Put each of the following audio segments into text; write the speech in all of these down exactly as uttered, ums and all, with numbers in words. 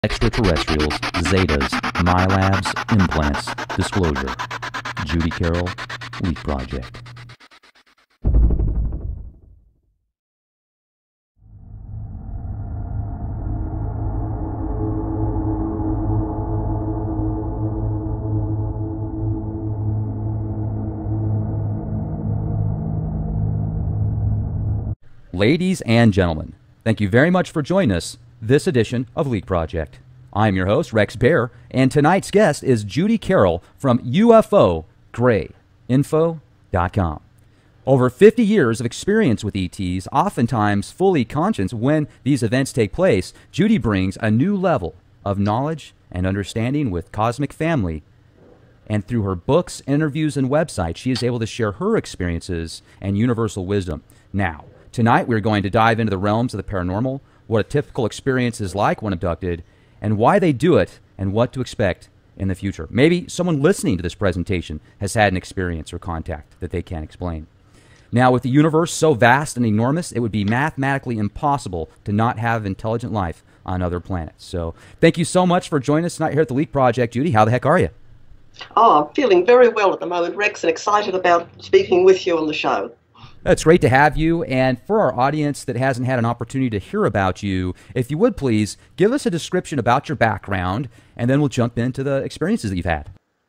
Extraterrestrials, Zetas, MILABs, Implants, Disclosure. Judy Carroll, Leak Project. Ladies and gentlemen, thank you very much for joining us this edition of Leak Project. I'm your host, Rex Bear, and tonight's guest is Judy Carroll from U F O Gray Info dot com. Over fifty years of experience with E Ts, oftentimes fully conscious when these events take place, Judy brings a new level of knowledge and understanding with Cosmic Family. And through her books, interviews, and website, she is able to share her experiences and universal wisdom. Now, tonight we're going to dive into the realms of the paranormal, what a typical experience is like when abducted, and why they do it, and what to expect in the future. Maybe someone listening to this presentation has had an experience or contact that they can't explain. Now, with the universe so vast and enormous, it would be mathematically impossible to not have intelligent life on other planets. So thank you so much for joining us tonight here at the Leak Project. Judy, how the heck are you? Oh, I'm feeling very well at the moment, Rex, and excited about speaking with you on the show. It's great to have you, and for our audience that hasn't had an opportunity to hear about you, if you would please give us a description about your background, and then we'll jump into the experiences that you've had.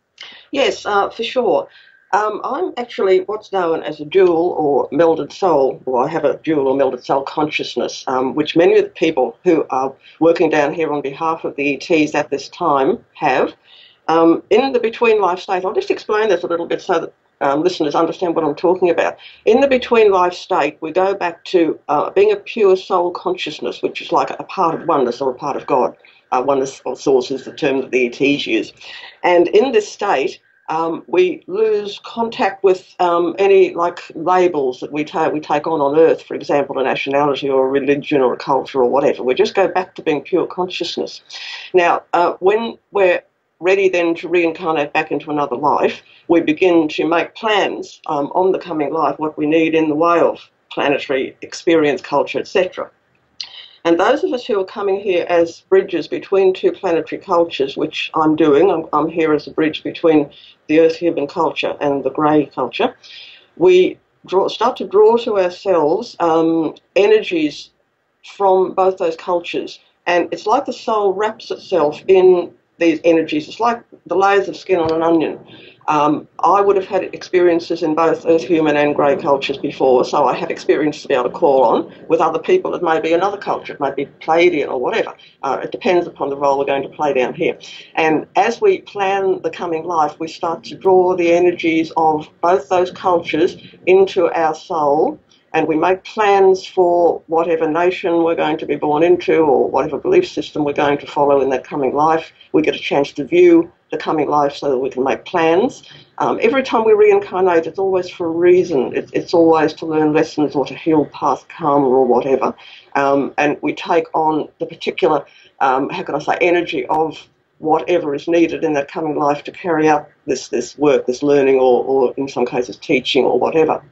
Yes, uh, for sure. Um, I'm actually what's known as a dual or melded soul, or I have a dual or melded soul consciousness, um, which many of the people who are working down here on behalf of the E Ts at this time have. Um, in the between life state, I'll just explain this a little bit so that Um, listeners understand what I'm talking about. In the between life state, we go back to uh, being a pure soul consciousness, which is like a part of oneness or a part of God. Uh, oneness or source is the term that the E Ts use. And in this state, um, we lose contact with um, any like labels that we, ta we take on on Earth, for example, a nationality or a religion or a culture or whatever. We just go back to being pure consciousness. Now, uh, when we're ready then to reincarnate back into another life, we begin to make plans um, on the coming life, what we need in the way of planetary experience, culture, et cetera. And those of us who are coming here as bridges between two planetary cultures, which I'm doing, I'm, I'm here as a bridge between the Earth-human culture and the grey culture, we draw, start to draw to ourselves um, energies from both those cultures. And it's like the soul wraps itself in these energies. It's like the layers of skin on an onion. Um, I would have had experiences in both Earth human and grey cultures before, so I have experience to be able to call on with other people that may be another culture, it may be Pleiadian or whatever. Uh, it depends upon the role we're going to play down here. And as we plan the coming life, we start to draw the energies of both those cultures into our soul, and we make plans for whatever nation we're going to be born into or whatever belief system we're going to follow in that coming life. We get a chance to view the coming life so that we can make plans. Um, every time we reincarnate, it's always for a reason. It, it's always to learn lessons or to heal past karma or whatever. Um, and we take on the particular, um, how can I say, energy of whatever is needed in that coming life to carry out this, this work, this learning, or, or in some cases teaching or whatever.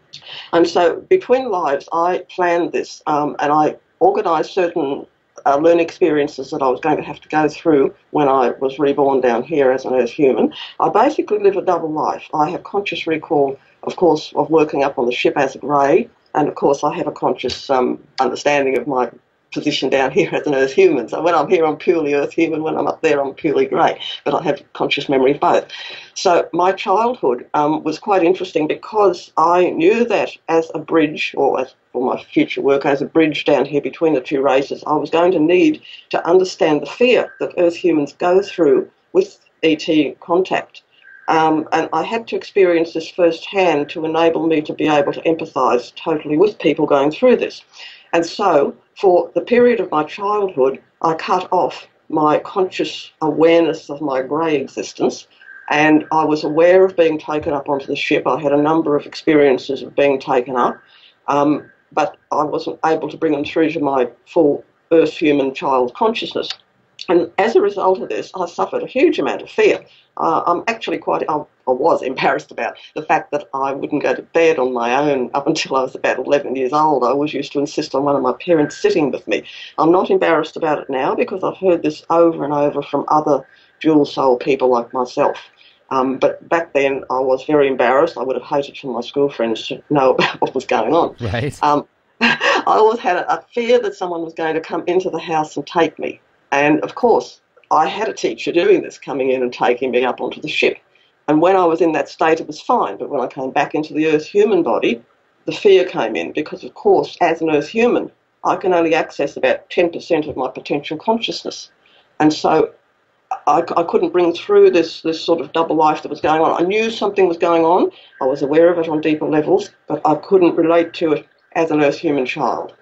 And so between lives, I planned this um, and I organised certain uh, learning experiences that I was going to have to go through when I was reborn down here as an Earth human. I basically live a double life. I have conscious recall, of course, of working up on the ship as a grey, and of course I have a conscious um, understanding of my position down here as an Earth human. So when I'm here, I'm purely Earth human. When I'm up there, I'm purely grey. But I have conscious memory of both. So my childhood um, was quite interesting because I knew that as a bridge, or as for my future work, as a bridge down here between the two races, I was going to need to understand the fear that Earth humans go through with E T contact. Um, and I had to experience this firsthand to enable me to be able to empathise totally with people going through this. And so, for the period of my childhood, I cut off my conscious awareness of my grey existence, and I was aware of being taken up onto the ship. I had a number of experiences of being taken up, um, but I wasn't able to bring them through to my full Earth human child consciousness. And as a result of this, I suffered a huge amount of fear. Uh, I'm actually quite, I'm I was embarrassed about the fact that I wouldn't go to bed on my own up until I was about eleven years old. I always used to insist on one of my parents sitting with me. I'm not embarrassed about it now because I've heard this over and over from other dual soul people like myself. Um, but back then I was very embarrassed. I would have hated for my school friends to know about what was going on. Right. Um, I always had a, a fear that someone was going to come into the house and take me. And of course, I had a teacher doing this, coming in and taking me up onto the ship. And when I was in that state, it was fine. But when I came back into the Earth human body, the fear came in because, of course, as an Earth human, I can only access about ten percent of my potential consciousness. And so I, I couldn't bring through this, this sort of double life that was going on. I knew something was going on. I was aware of it on deeper levels, but I couldn't relate to it as an Earth human child.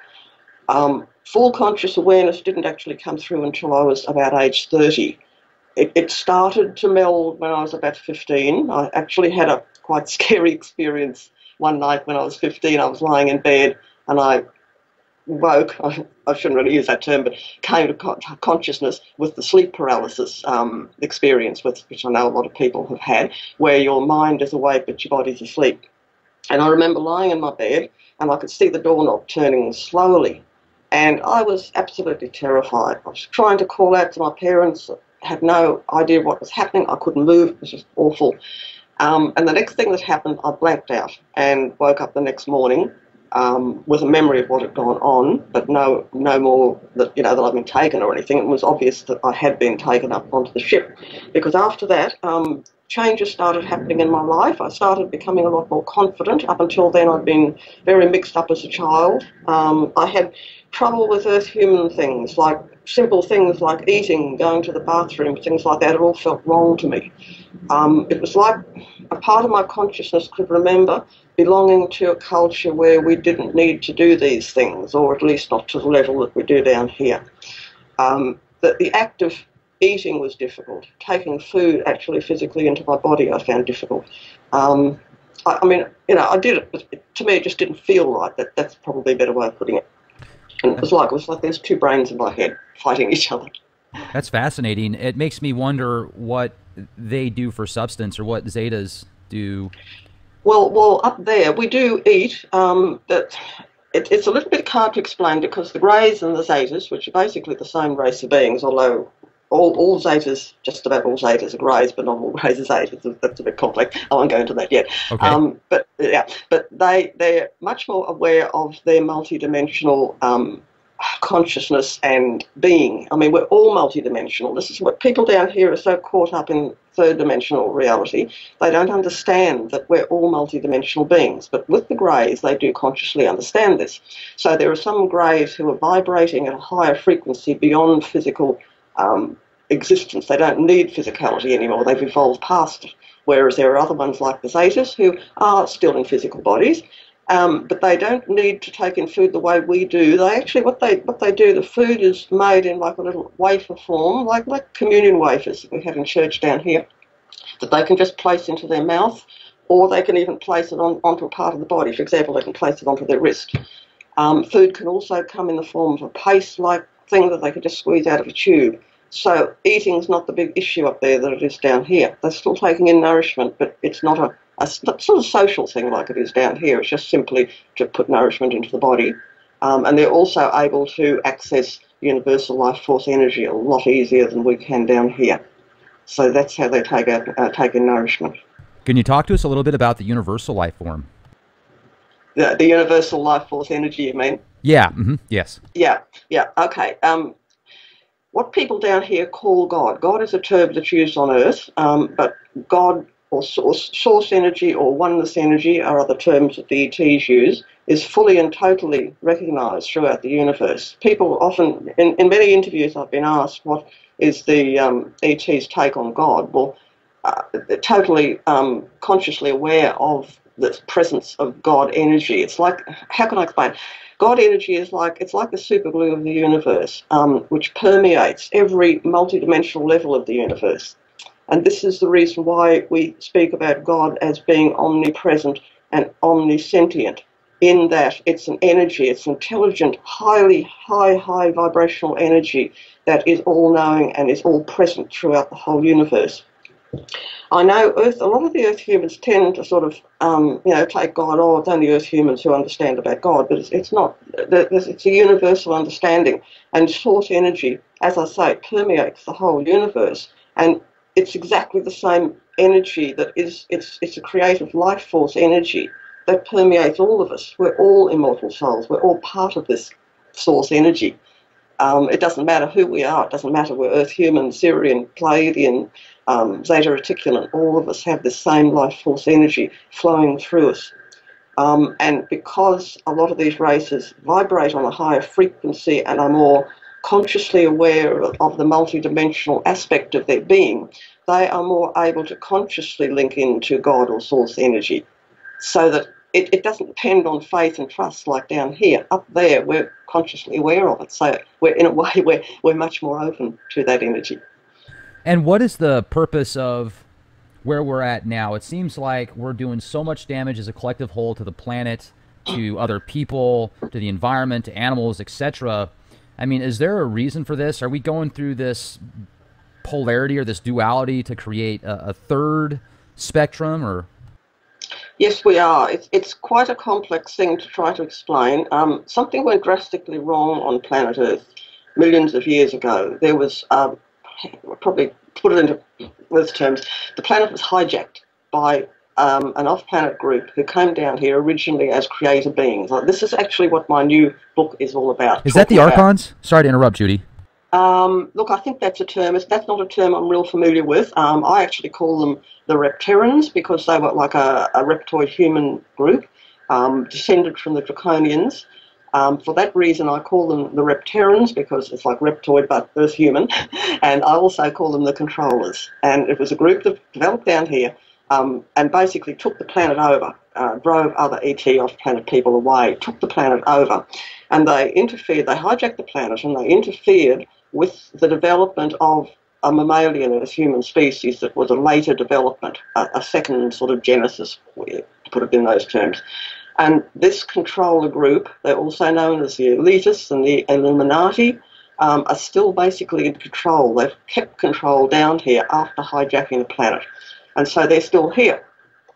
Um, full conscious awareness didn't actually come through until I was about age thirty. It, it started to meld when I was about fifteen. I actually had a quite scary experience one night when I was fifteen. I was lying in bed and I woke, I, I shouldn't really use that term, but came to con consciousness with the sleep paralysis um, experience, with, which I know a lot of people have had, where your mind is awake but your body's asleep. And I remember lying in my bed and I could see the doorknob turning slowly. And I was absolutely terrified. I was trying to call out to my parents, had no idea what was happening. I couldn't move. It was just awful. Um, and the next thing that happened, I blanked out and woke up the next morning um, with a memory of what had gone on, but no, no more that you know that I'd been taken or anything. It was obvious that I had been taken up onto the ship, because after that, um, changes started happening in my life. I started becoming a lot more confident. Up until then, I'd been very mixed up as a child. Um, I had trouble with earth human things, like simple things like eating, going to the bathroom, things like that. It all felt wrong to me. Um, it was like a part of my consciousness could remember belonging to a culture where we didn't need to do these things, or at least not to the level that we do down here. Um, that the act of eating was difficult. Taking food actually physically into my body I found difficult. Um, I, I mean, you know, I did it, but it, to me it just didn't feel right. That, that's probably a better way of putting it. And it was like, it was like there's two brains in my head fighting each other. That's fascinating. It makes me wonder what they do for substance, or what Zetas do. Well, well, up there we do eat. Um, that it, it's a little bit hard to explain, because the Greys and the Zetas, which are basically the same race of beings, although all, all Zetas, just about all Zetas are Greys, but not all Greys are Zetas. That's a bit complex. I won't go into that yet. Okay. Um, but yeah, but they they're much more aware of their multidimensional um, consciousness and being. I mean, we're all multidimensional. This is what people down here are so caught up in, third dimensional reality. They don't understand that we're all multidimensional beings. But with the Greys, they do consciously understand this. So there are some Greys who are vibrating at a higher frequency beyond physical um, existence. They don't need physicality anymore. They've evolved past it. Whereas there are other ones like the Zetas who are still in physical bodies. Um, but they don't need to take in food the way we do. They actually, what they what they do, the food is made in like a little wafer form, like like communion wafers that we have in church down here, that they can just place into their mouth, or they can even place it on onto a part of the body. For example, they can place it onto their wrist. Um, food can also come in the form of a paste-like thing that they can just squeeze out of a tube. So eating's not the big issue up there that it is down here. They're still taking in nourishment, but it's not a a sort of social thing like it is down here. It's just simply to put nourishment into the body. Um, and they're also able to access universal life force energy a lot easier than we can down here. So that's how they take, out, uh, take in nourishment. Can you talk to us a little bit about the universal life form? The, the universal life force energy, you mean? Yeah, mm-hmm. Yes. Yeah, yeah, okay. Um, what people down here call God. God is a term that's used on Earth, um, but God or source, source energy or oneness energy are other terms that the E Ts use, is fully and totally recognised throughout the universe. People often, in, in many interviews I've been asked, what is the um, E T's take on God? Well, uh, they're totally um, consciously aware of the presence of God energy. It's like, how can I explain? God energy is like, it's like the superglue of the universe, um, which permeates every multidimensional level of the universe. And this is the reason why we speak about God as being omnipresent and omniscient, in that it's an energy, it's intelligent, highly, high, high vibrational energy that is all-knowing and is all present throughout the whole universe. I know Earth. A lot of the Earth humans tend to sort of, um, you know, take God. Oh, it's only Earth humans who understand about God, but it's, it's not. It's a universal understanding, and source energy, as I say, permeates the whole universe, and it's exactly the same energy that is. It's it's a creative life force energy that permeates all of us. We're all immortal souls. We're all part of this source energy. Um, it doesn't matter who we are. It doesn't matter we're Earth human, Sirian, Pleiadian, um, Zeta Reticulan. All of us have the same life force energy flowing through us. Um, and because a lot of these races vibrate on a higher frequency and are more consciously aware of, of the multidimensional aspect of their being, they are more able to consciously link into God or source energy, so that it, it doesn't depend on faith and trust like down here. Up there, we're consciously aware of it. So we're, in a way, we're, we're much more open to that energy. And what is the purpose of where we're at now? It seems like we're doing so much damage as a collective whole to the planet, to other people, to the environment, to animals, et cetera. I mean, is there a reason for this? Are we going through this polarity or this duality to create a, a third spectrum, or? Yes, we are. It's, it's quite a complex thing to try to explain. Um, something went drastically wrong on planet Earth millions of years ago. There was, um, probably put it into Earth terms, the planet was hijacked by um, an off-planet group who came down here originally as creator beings. Like, this is actually what my new book is all about. Is that the Archons? Sorry to interrupt, Judy. Um, look, I think that's a term. It's, that's not a term I'm real familiar with. Um, I actually call them the Repterans because they were like a, a reptoid human group, um, descended from the Draconians. Um, for that reason, I call them the Repterans because it's like reptoid but Earth human. And I also call them the Controllers. And it was a group that developed down here um, and basically took the planet over, uh, drove other E T off-planet people away, took the planet over. And they interfered, they hijacked the planet and they interfered with the development of a mammalian Earth human species that was a later development, a, a second sort of genesis, to put it in those terms. And this controller group, they're also known as the elitists and the Illuminati, um, are still basically in control. They've kept control down here after hijacking the planet. And so they're still here.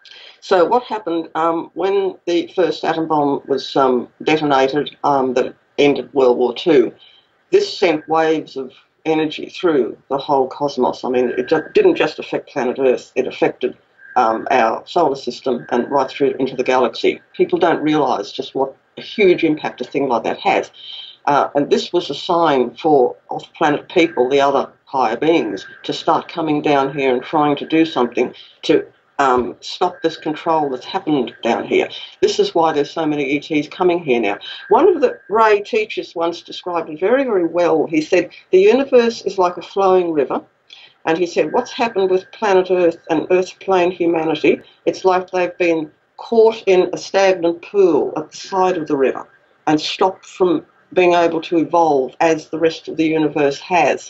So what happened um, when the first atom bomb was um, detonated um, that ended World War Two, this sent waves of energy through the whole cosmos. I mean, it didn't just affect planet Earth, it affected um, our solar system and right through into the galaxy. People don't realise just what a huge impact a thing like that has. Uh, and this was a sign for off-planet people, the other higher beings, to start coming down here and trying to do something to Um, stop this control that's happened down here. This is why there's so many E Ts coming here now. One of the Ray teachers once described it very, very well. He said, the universe is like a flowing river. And he said, what's happened with planet Earth and Earth plane humanity, it's like they've been caught in a stagnant pool at the side of the river and stopped from being able to evolve as the rest of the universe has.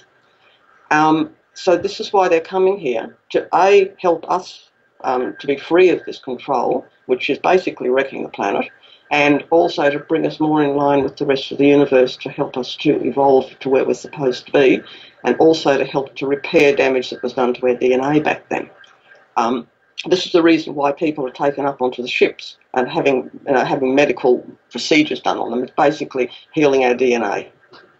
Um, so this is why they're coming here, to A, help us Um, to be free of this control, which is basically wrecking the planet, and also to bring us more in line with the rest of the universe to help us to evolve to where we're supposed to be, and also to help to repair damage that was done to our D N A back then. Um, this is the reason why people are taken up onto the ships and having, you know, having medical procedures done on them. It's basically healing our D N A.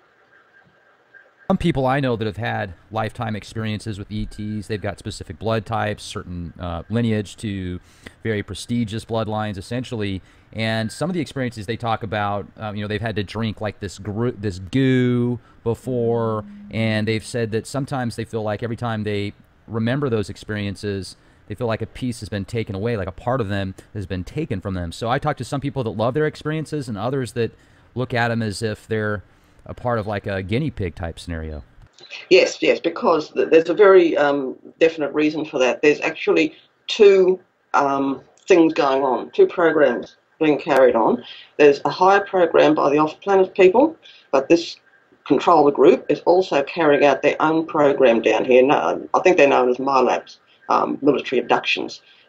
Some people I know that have had lifetime experiences with E Ts, they've got specific blood types, certain uh, lineage to very prestigious bloodlines, essentially. And some of the experiences they talk about, um, you know, they've had to drink like this gro this goo before, and they've said that sometimes they feel like every time they remember those experiences, they feel like a piece has been taken away, like a part of them has been taken from them. So I talk to some people that love their experiences and others that look at them as if they're a part of like a guinea pig type scenario. Yes, yes, because there's a very um, definite reason for that. There's actually two um, things going on, two programs being carried on. There's a higher program by the off-planet people, but this controller group is also carrying out their own program down here. No, I think they're known as MILABs, um, military abductions.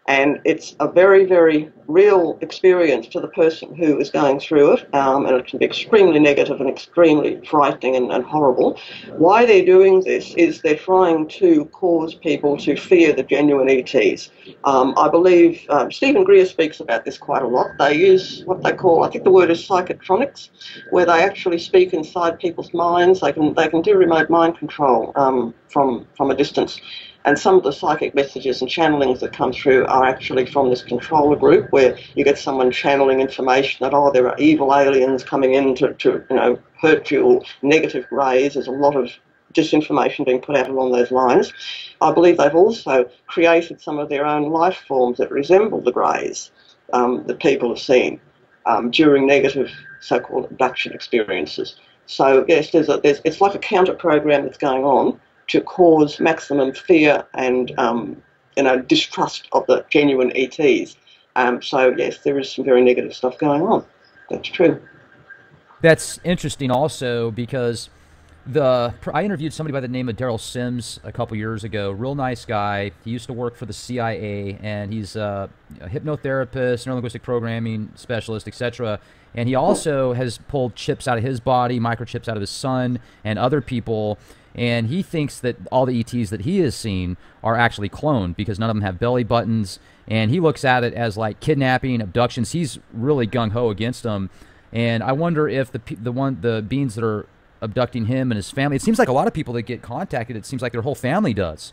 And it's a very, very real experience to the person who is going through it, um, and it can be extremely negative and extremely frightening and, and horrible. Why they're doing this is they're trying to cause people to fear the genuine E Ts. Um, I believe um, Stephen Greer speaks about this quite a lot. They use what they call, I think the word is psychotronics, where they actually speak inside people's minds. They can they can do remote mind control um, from from a distance. And some of the psychic messages and channelings that come through are actually from this controller group, where you get someone channeling information that, oh, there are evil aliens coming in to, to you know, hurt you, or negative rays. There's a lot of disinformation being put out along those lines. I believe they've also created some of their own life forms that resemble the greys um, that people have seen um, during negative so-called abduction experiences. So, yes, there's a, there's, it's like a counter-program that's going on to cause maximum fear and um, you know, distrust of the genuine E Ts. Um, so yes, there is some very negative stuff going on. That's true. That's interesting also because the I interviewed somebody by the name of Daryl Sims a couple years ago. Real nice guy. He used to work for the C I A, and he's a, a hypnotherapist, neurolinguistic programming specialist, et cetera. And he also has pulled chips out of his body, microchips out of his son and other people. And he thinks that all the E Ts that he has seen are actually cloned because none of them have belly buttons. And he looks at it as like kidnapping, abductions. He's really gung-ho against them. And I wonder if the the one the beings that are abducting him and his family, it seems like a lot of people that get contacted, it seems like their whole family does.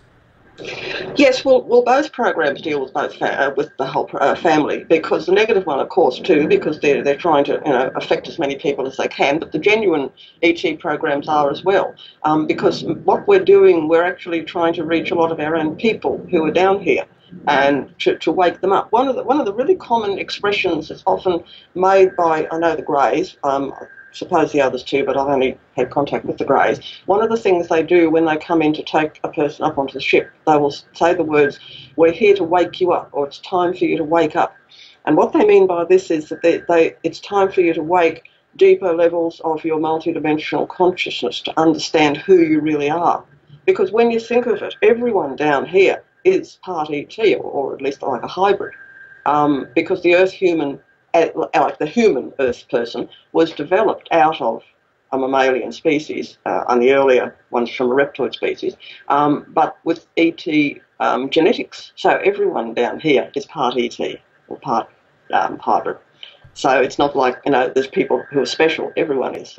Yes, well, well, both programs deal with both fa uh, with the whole uh, family, because the negative one, of course, too, because they're they're trying to you know affect as many people as they can. But the genuine E T programs are as well, um, because what we're doing, we're actually trying to reach a lot of our own people who are down here, and to, to wake them up. One of the one of the really common expressions that's often made by, I know the Greys, um, suppose the others too, but I've only had contact with the Greys. One of the things they do when they come in to take a person up onto the ship, they will say the words, "We're here to wake you up," or "It's time for you to wake up." And what they mean by this is that they, they, it's time for you to wake deeper levels of your multidimensional consciousness to understand who you really are. Because when you think of it, everyone down here is part E T, or, or at least like a hybrid, um, because the Earth human, like the human Earth person, was developed out of a mammalian species, uh, and the earlier ones from a reptoid species, um, but with E T um, genetics. So everyone down here is part E T or part um, hybrid. So it's not like, you know, there's people who are special. Everyone is.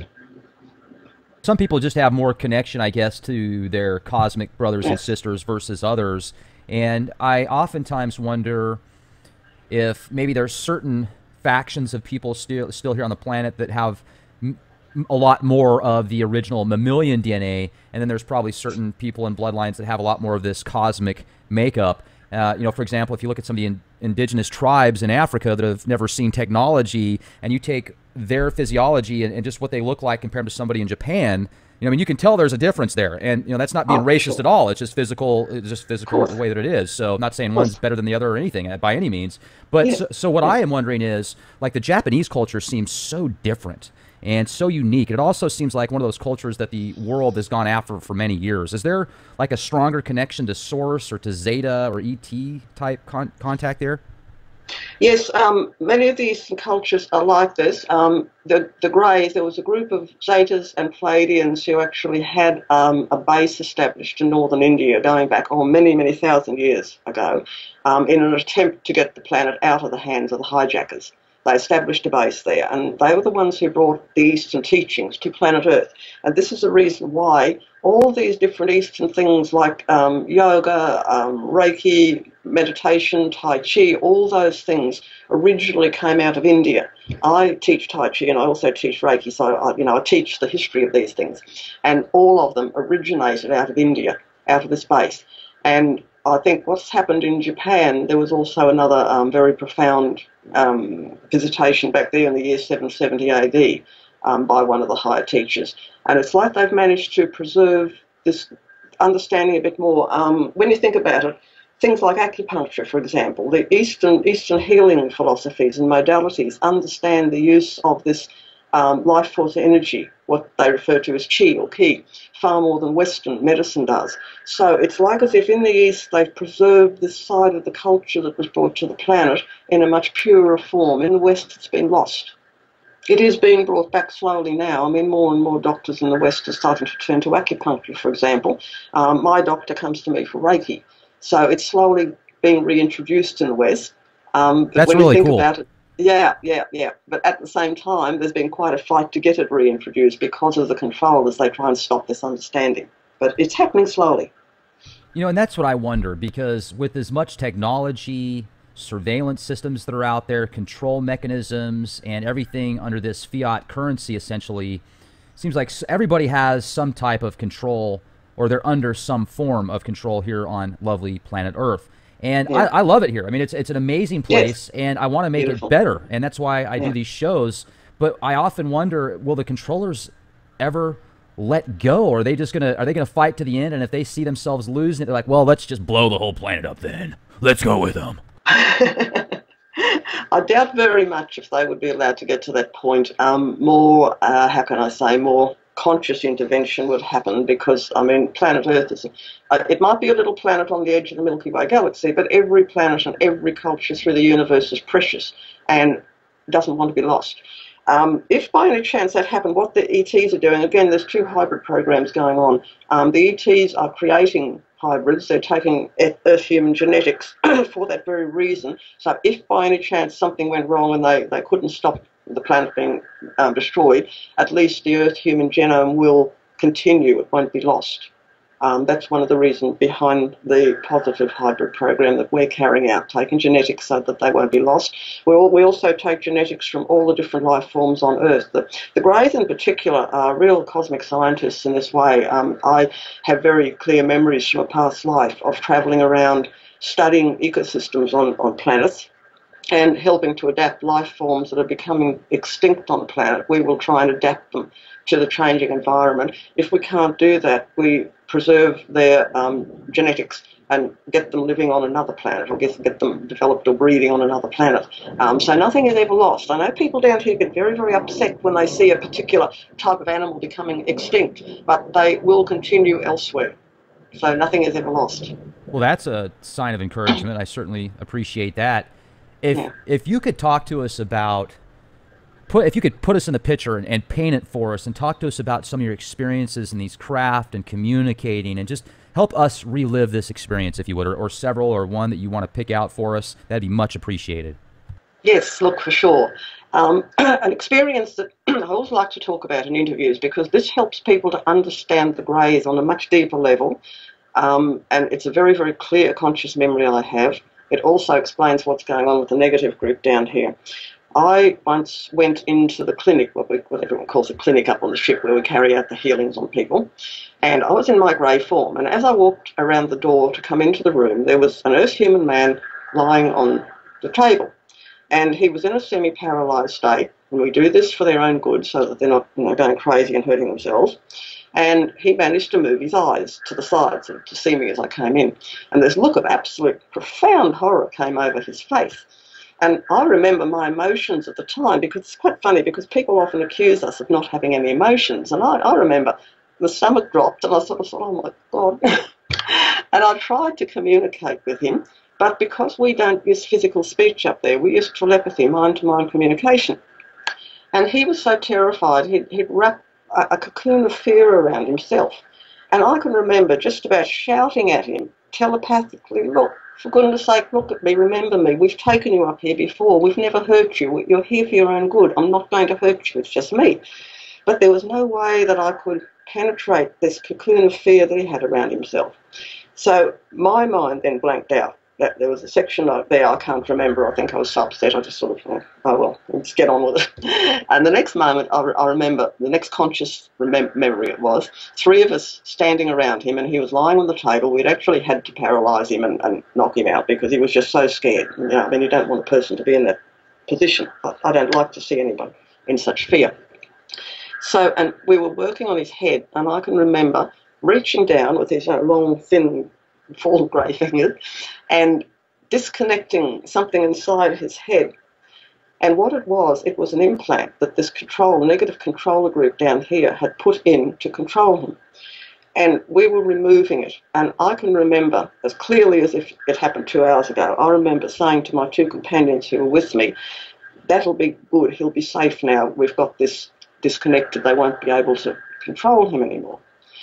Some people just have more connection, I guess, to their cosmic brothers yes. and sisters versus others. And I oftentimes wonder if maybe there's certain factions of people still still here on the planet that have m a lot more of the original mammalian D N A, and then there's probably certain people and bloodlines that have a lot more of this cosmic makeup. Uh, you know, for example, if you look at some of the in indigenous tribes in Africa that have never seen technology, and you take their physiology and, and just what they look like compared to somebody in Japan, you know, I mean, you can tell there's a difference there, and you know that's not being oh, racist sure. at all. It's just physical. It's just physical the way that it is. So, I'm not saying one's better than the other or anything by any means. But yeah. so, so, what yeah. I am wondering is, like, the Japanese culture seems so different and so unique. It also seems like one of those cultures that the world has gone after for many years. Is there like a stronger connection to Source or to Zeta or E T type con contact there? Yes, um, many of the Eastern cultures are like this. Um, the, the Greys, there was a group of Zetas and Pleiadians who actually had um, a base established in northern India going back oh, many, many thousand years ago um, in an attempt to get the planet out of the hands of the hijackers. They established a base there, and they were the ones who brought the Eastern teachings to planet Earth. And this is the reason why all these different Eastern things like um, yoga, um, Reiki, meditation, Tai Chi, all those things originally came out of India. I teach Tai Chi and I also teach Reiki, so I, you know, I teach the history of these things. And all of them originated out of India, out of this base. And I think what's happened in Japan, there was also another um, very profound um, visitation back there in the year seven seventy A D um, by one of the higher teachers. And it's like they've managed to preserve this understanding a bit more. Um, when you think about it, things like acupuncture, for example, the Eastern, Eastern healing philosophies and modalities understand the use of this um, life force energy, what they refer to as chi or ki, far more than Western medicine does. So it's like as if in the East they've preserved this side of the culture that was brought to the planet in a much purer form. In the West it's been lost. It is being brought back slowly now. I mean, more and more doctors in the West are starting to turn to acupuncture, for example. Um, my doctor comes to me for Reiki. So it's slowly being reintroduced in the West. Um, but That's when really you think cool. about it, yeah, yeah, yeah. But at the same time, there's been quite a fight to get it reintroduced because of the control as they try and stop this understanding. But it's happening slowly. You know, and that's what I wonder, because with as much technology, surveillance systems that are out there, control mechanisms, and everything under this fiat currency, essentially, seems like everybody has some type of control, or they're under some form of control here on lovely planet Earth. And Yeah. I, I love it here. I mean, it's it's an amazing place, Yes. and I want to make Beautiful. it better. And that's why I Yeah. do these shows. But I often wonder, will the controllers ever let go? Or are they just gonna are they gonna fight to the end? And if they see themselves losing it, they're like, well, let's just blow the whole planet up then. Let's go with them. I doubt very much if they would be allowed to get to that point. Um, more, uh, how can I say, more conscious intervention would happen because, I mean, planet Earth is, uh, it might be a little planet on the edge of the Milky Way galaxy, but every planet and every culture through the universe is precious and doesn't want to be lost. Um, if by any chance that happened, what the E Ts are doing, again, there's two hybrid programs going on. Um, the E Ts are creating hybrids. They're taking Earth-human genetics for that very reason. So if by any chance something went wrong and they, they couldn't stop the planet being um, destroyed, at least the Earth-human genome will continue. It won't be lost. Um, that's one of the reasons behind the positive hybrid program that we're carrying out, taking genetics so that they won't be lost. We, all, we also take genetics from all the different life forms on Earth. The, the Greys in particular are real cosmic scientists in this way. Um, I have very clear memories from a past life of travelling around studying ecosystems on, on planets and helping to adapt life forms that are becoming extinct on the planet. We will try and adapt them to the changing environment. If we can't do that, we preserve their um, genetics and get them living on another planet, or get, get them developed or breeding on another planet. Um, so nothing is ever lost. I know people down here get very, very upset when they see a particular type of animal becoming extinct, but they will continue elsewhere. So nothing is ever lost. Well, that's a sign of encouragement. I certainly appreciate that. If Yeah. if you could talk to us about, put if you could put us in the picture and, and paint it for us, and talk to us about some of your experiences in these craft and communicating, and just help us relive this experience, if you would, or, or several, or one that you want to pick out for us, that'd be much appreciated. Yes, look, for sure. Um, an experience that I always like to talk about in interviews, because this helps people to understand the Greys on a much deeper level, um, and it's a very, very clear conscious memory I have. It also explains what's going on with the negative group down here. I once went into the clinic, what, we, what everyone calls a clinic up on the ship, where we carry out the healings on people, and I was in my grey form, and as I walked around the door to come into the room, there was an Earth-human man lying on the table, and he was in a semi-paralysed state, and we do this for their own good so that they're not, you know, going crazy and hurting themselves. And he managed to move his eyes to the sides to see me as I came in. And this look of absolute profound horror came over his face. And I remember my emotions at the time, because it's quite funny, because people often accuse us of not having any emotions. And I, I remember the stomach dropped, and I sort of thought, oh my God. And I tried to communicate with him, but because we don't use physical speech up there, we use telepathy, mind-to-mind communication. And he was so terrified, he'd, he'd wrap a, a cocoon of fear around himself. And I can remember just about shouting at him telepathically, look, for goodness sake, look at me, remember me, we've taken you up here before, we've never hurt you, you're here for your own good, I'm not going to hurt you, it's just me. But there was no way that I could penetrate this cocoon of fear that he had around himself. So my mind then blanked out. That there was a section out there I can't remember. I think I was so upset I just sort of, oh, oh well, let's get on with it. And the next moment I, re I remember, the next conscious remem memory it was, three of us standing around him, and he was lying on the table. We'd actually had to paralyse him and, and knock him out because he was just so scared. You know, I mean, you don't want a person to be in that position. I, I don't like to see anyone in such fear. So, and we were working on his head, and I can remember reaching down with his uh, long, thin, full grey fingers and disconnecting something inside his head. And what it was, it was an implant that this control, negative controller group down here had put in to control him. And we were removing it. And I can remember, as clearly as if it happened two hours ago, I remember saying to my two companions who were with me, that'll be good, he'll be safe now, we've got this disconnected, they won't be able to control him anymore.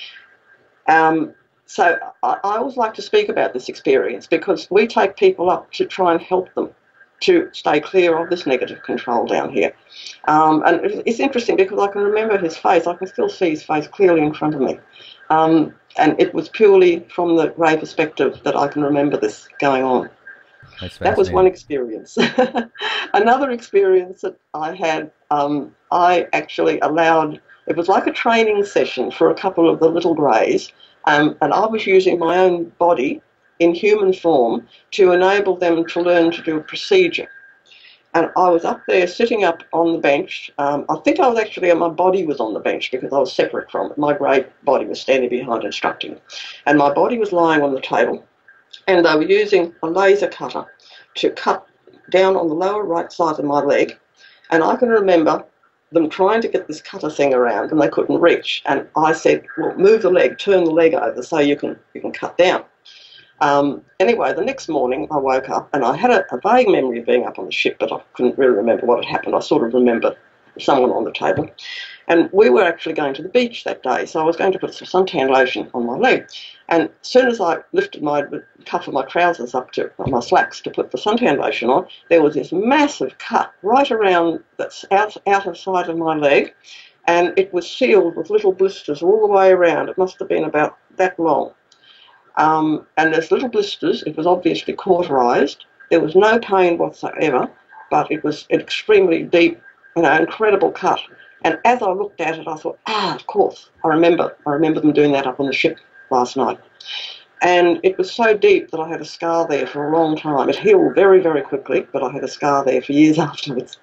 Um, so I, I always like to speak about this experience because we take people up to try and help them to stay clear of this negative control down here. Um, and it's interesting because I can remember his face, I can still see his face clearly in front of me. Um, and it was purely from the grey perspective that I can remember this going on. That was one experience. Another experience that I had, um, I actually allowed, it was like a training session for a couple of the little greys, um, and I was using my own body in human form to enable them to learn to do a procedure. And I was up there sitting up on the bench. Um, I think I was actually, my body was on the bench because I was separate from it. My grey body was standing behind instructing. And my body was lying on the table. And they were using a laser cutter to cut down on the lower right side of my leg. And I can remember them trying to get this cutter thing around and they couldn't reach. And I said, well, move the leg, turn the leg over so you can, you can cut down. Um, anyway, the next morning I woke up and I had a, a vague memory of being up on the ship, but I couldn't really remember what had happened. I sort of remember someone on the table. And we were actually going to the beach that day, so I was going to put some suntan lotion on my leg. And as soon as I lifted my cuff of my trousers up to my slacks to put the suntan lotion on, there was this massive cut right around the out, outer side of my leg, and it was sealed with little blisters all the way around. It must have been about that long. Um, and there's little blisters. It was obviously cauterized. There was no pain whatsoever, but it was an extremely deep, you know, incredible cut. And as I looked at it, I thought, ah, of course, I remember. I remember them doing that up on the ship last night. And it was so deep that I had a scar there for a long time. It healed very, very quickly, but I had a scar there for years afterwards.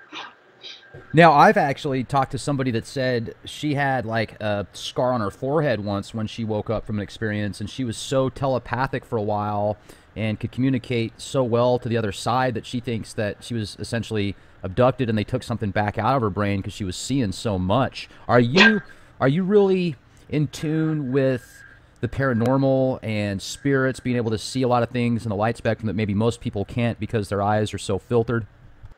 Now, I've actually talked to somebody that said she had like a scar on her forehead once when she woke up from an experience, and she was so telepathic for a while and could communicate so well to the other side that she thinks that she was essentially abducted and they took something back out of her brain because she was seeing so much. Are you are you really in tune with the paranormal and spirits, being able to see a lot of things in the light spectrum that maybe most people can't because their eyes are so filtered?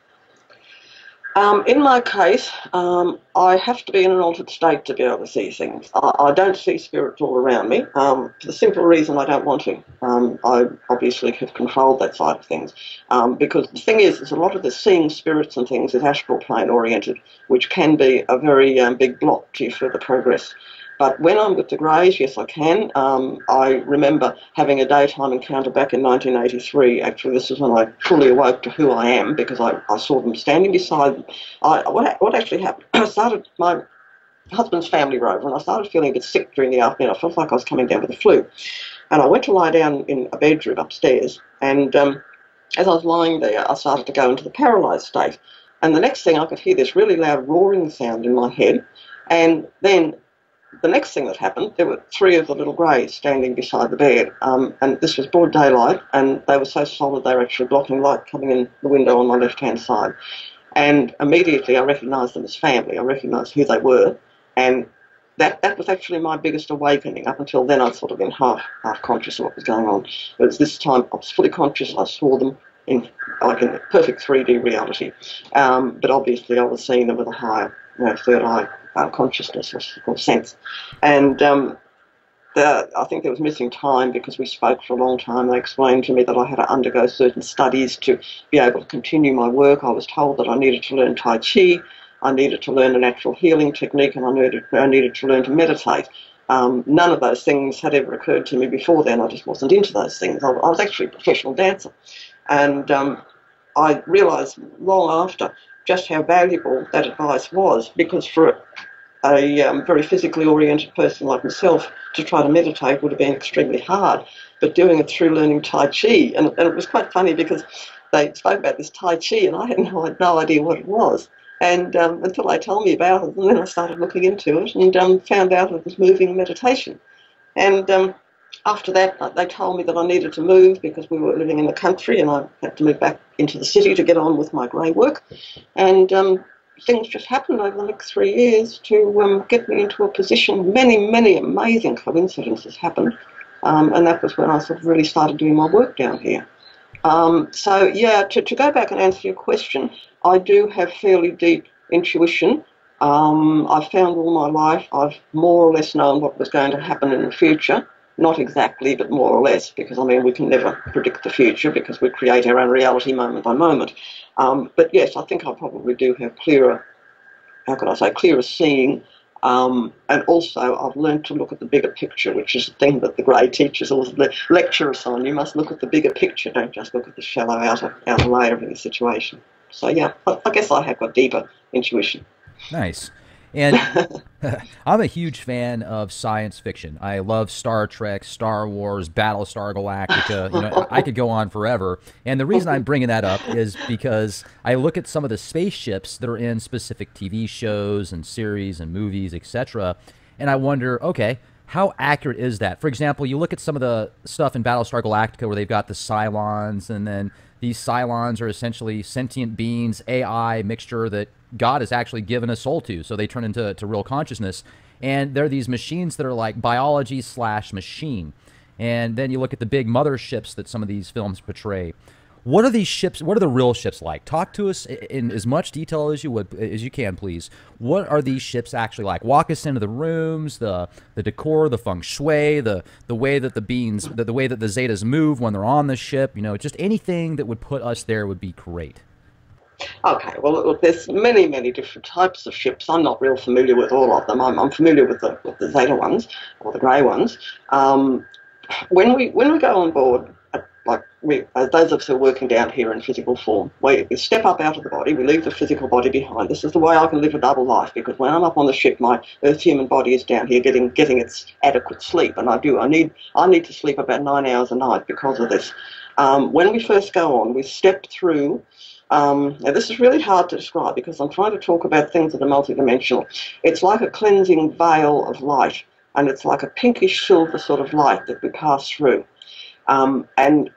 Um, in my case, um, I have to be in an altered state to be able to see things. I, I don't see spirits all around me, um, for the simple reason I don't want to. Um, I obviously have controlled that side of things. Um, because the thing is, is a lot of the seeing spirits and things is astral plane oriented, which can be a very um, big block to your further progress. But when I'm with the Greys, yes, I can. Um, I remember having a daytime encounter back in nineteen eighty-three. Actually, this is when I fully awoke to who I am, because I, I saw them standing beside. I, what, what actually happened, I started, my husband's family rover, and I started feeling a bit sick during the afternoon. I felt like I was coming down with the flu. And I went to lie down in a bedroom upstairs, and um, as I was lying there, I started to go into the paralysed state. And the next thing, I could hear this really loud roaring sound in my head, and then the next thing that happened, there were three of the little greys standing beside the bed, um, and this was broad daylight, and they were so solid they were actually blocking light coming in the window on my left-hand side. And immediately I recognised them as family. I recognised who they were, and that that was actually my biggest awakening. Up until then, I'd sort of been half half conscious of what was going on. But it was this time I was fully conscious. I saw them in like in perfect three D reality, um, but obviously I was seeing them with a higher, you know, third eye uh, consciousness or, or sense. And um, the, I think there was missing time because we spoke for a long time. They explained to me that I had to undergo certain studies to be able to continue my work. I was told that I needed to learn Tai Chi, I needed to learn a natural healing technique, and I needed, I needed to learn to meditate. Um, none of those things had ever occurred to me before then. I just wasn't into those things. I, I was actually a professional dancer. And um, I realised long after just how valuable that advice was, because for a, a um, very physically oriented person like myself to try to meditate would have been extremely hard, but doing it through learning Tai Chi, and, and it was quite funny because they spoke about this Tai Chi and I had no, I had no idea what it was, and um, until they told me about it, and then I started looking into it and um, found out it was moving meditation. And um, after that, uh, they told me that I needed to move because we were living in the country and I had to move back into the city to get on with my grey work. And um, things just happened over the next three years to um, get me into a position. Many, many amazing coincidences happened. Um, and that was when I sort of really started doing my work down here. Um, so, yeah, to, to go back and answer your question, I do have fairly deep intuition. Um, I've found all my life I've more or less known what was going to happen in the future. Not exactly, but more or less, because, I mean, we can never predict the future because we create our own reality moment by moment. Um, but, yes, I think I probably do have clearer, how could I say, clearer seeing. Um, and also I've learned to look at the bigger picture, which is the thing that the grey teachers always lecture us on. You must look at the bigger picture, don't just look at the shallow outer, outer layer of any situation. So, yeah, I, I guess I have got deeper intuition. Nice. And I'm a huge fan of science fiction. I love Star Trek, Star Wars, Battlestar Galactica. You know, I could go on forever. And the reason I'm bringing that up is because I look at some of the spaceships that are in specific T V shows and series and movies, et cetera, and I wonder, okay, how accurate is that? For example, you look at some of the stuff in Battlestar Galactica where they've got the Cylons, and then these Cylons are essentially sentient beings, A I mixture that God has actually given a soul to, so they turn into to real consciousness. And they're these machines that are like biology slash machine. And then you look at the big motherships that some of these films portray. What are these ships, what are the real ships like? Talk to us in as much detail as you would, as you can, please. What are these ships actually like? Walk us into the rooms, the the decor, the feng shui, the the way that the beings, the, the way that the Zetas move when they're on the ship. You know, just anything that would put us there would be great. Okay, well, look, there's many, many different types of ships. I'm not real familiar with all of them. I'm, I'm familiar with the, with the Zeta ones, or the grey ones. Um, when we when we go on board, like we, uh, those of us who are working down here in physical form, we, we step up out of the body, we leave the physical body behind. This is the way I can live a double life, because when I'm up on the ship, my Earth human body is down here getting getting its adequate sleep, and I do. I need I need to sleep about nine hours a night because of this. Um, when we first go on, we step through. Um, now this is really hard to describe because I'm trying to talk about things that are multidimensional. It's like a cleansing veil of light, and it's like a pinkish silver sort of light that we pass through. Um, and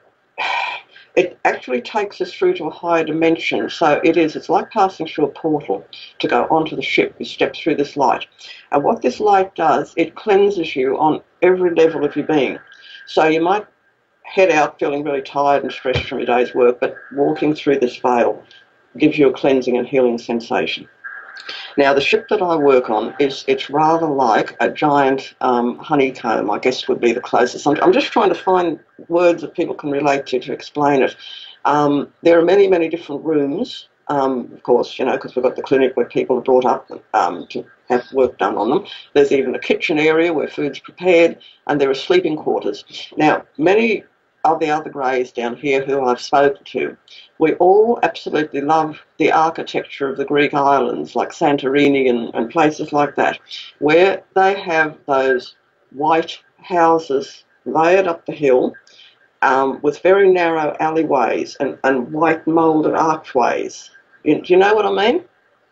it actually takes us through to a higher dimension. So it is, it's like passing through a portal to go onto the ship. You step through this light. And what this light does, it cleanses you on every level of your being. So you might head out feeling really tired and stressed from your day's work, but walking through this veil gives you a cleansing and healing sensation. Now, the ship that I work on, is it's rather like a giant um, honeycomb, I guess would be the closest. I'm, I'm just trying to find words that people can relate to to explain it. Um, there are many, many different rooms, um, of course, you know, because we've got the clinic where people are brought up um, to have work done on them. There's even a kitchen area where food's prepared, and there are sleeping quarters. Now, many of the other greys down here who I've spoken to, we all absolutely love the architecture of the Greek islands like Santorini and, and places like that, where they have those white houses layered up the hill um, with very narrow alleyways and, and white moulded archways. You, do you know what I mean?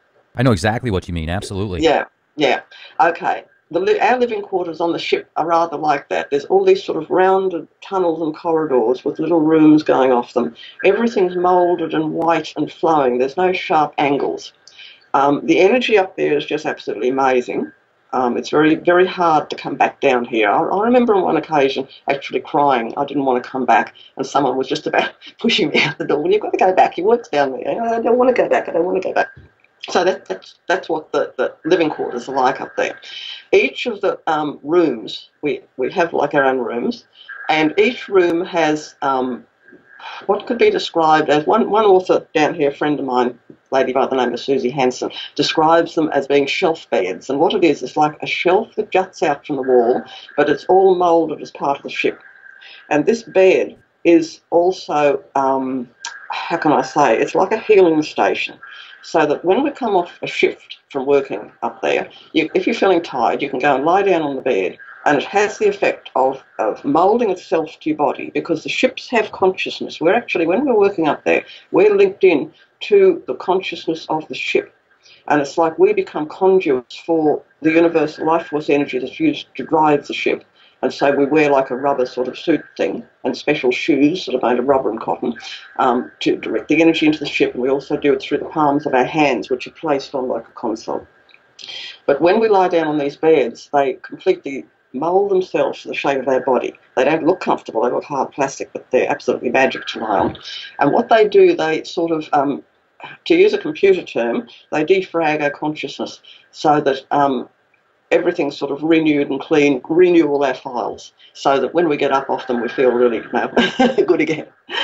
I know exactly what you mean, absolutely. Yeah, yeah. Okay. The, our living quarters on the ship are rather like that. There's all these sort of rounded tunnels and corridors with little rooms going off them. Everything's moulded and white and flowing. There's no sharp angles. Um, the energy up there is just absolutely amazing. Um, it's very, very hard to come back down here. I, I remember on one occasion actually crying. I didn't want to come back, and someone was just about pushing me out the door. Well, you've got to go back. Your work's down there. I don't want to go back. I don't want to go back. So that, that's, that's what the, the living quarters are like up there. Each of the um, rooms, we, we have like our own rooms, and each room has um, what could be described as, one, one author down here, a friend of mine, a lady by the name of Susie Hansen, describes them as being shelf beds. And what it is, is like a shelf that juts out from the wall, but it's all moulded as part of the ship. And this bed is also, um, how can I say, it's like a healing station. So that when we come off a shift from working up there, you, if you're feeling tired, you can go and lie down on the bed, and it has the effect of, of moulding itself to your body, because the ships have consciousness. We're actually, when we're working up there, we're linked in to the consciousness of the ship. And it's like we become conduits for the universal life force energy that's used to drive the ship. And so we wear like a rubber sort of suit thing and special shoes that are made of rubber and cotton um, to direct the energy into the ship. And we also do it through the palms of our hands, which are placed on like a console. But when we lie down on these beds, they completely mould themselves to the shape of our body. They don't look comfortable, they look hard plastic, but they're absolutely magic to lie on. And what they do, they sort of, um, to use a computer term, they defrag our consciousness so that um, everything's sort of renewed and clean, renew all our files, so that when we get up off them, we feel really you know, good again.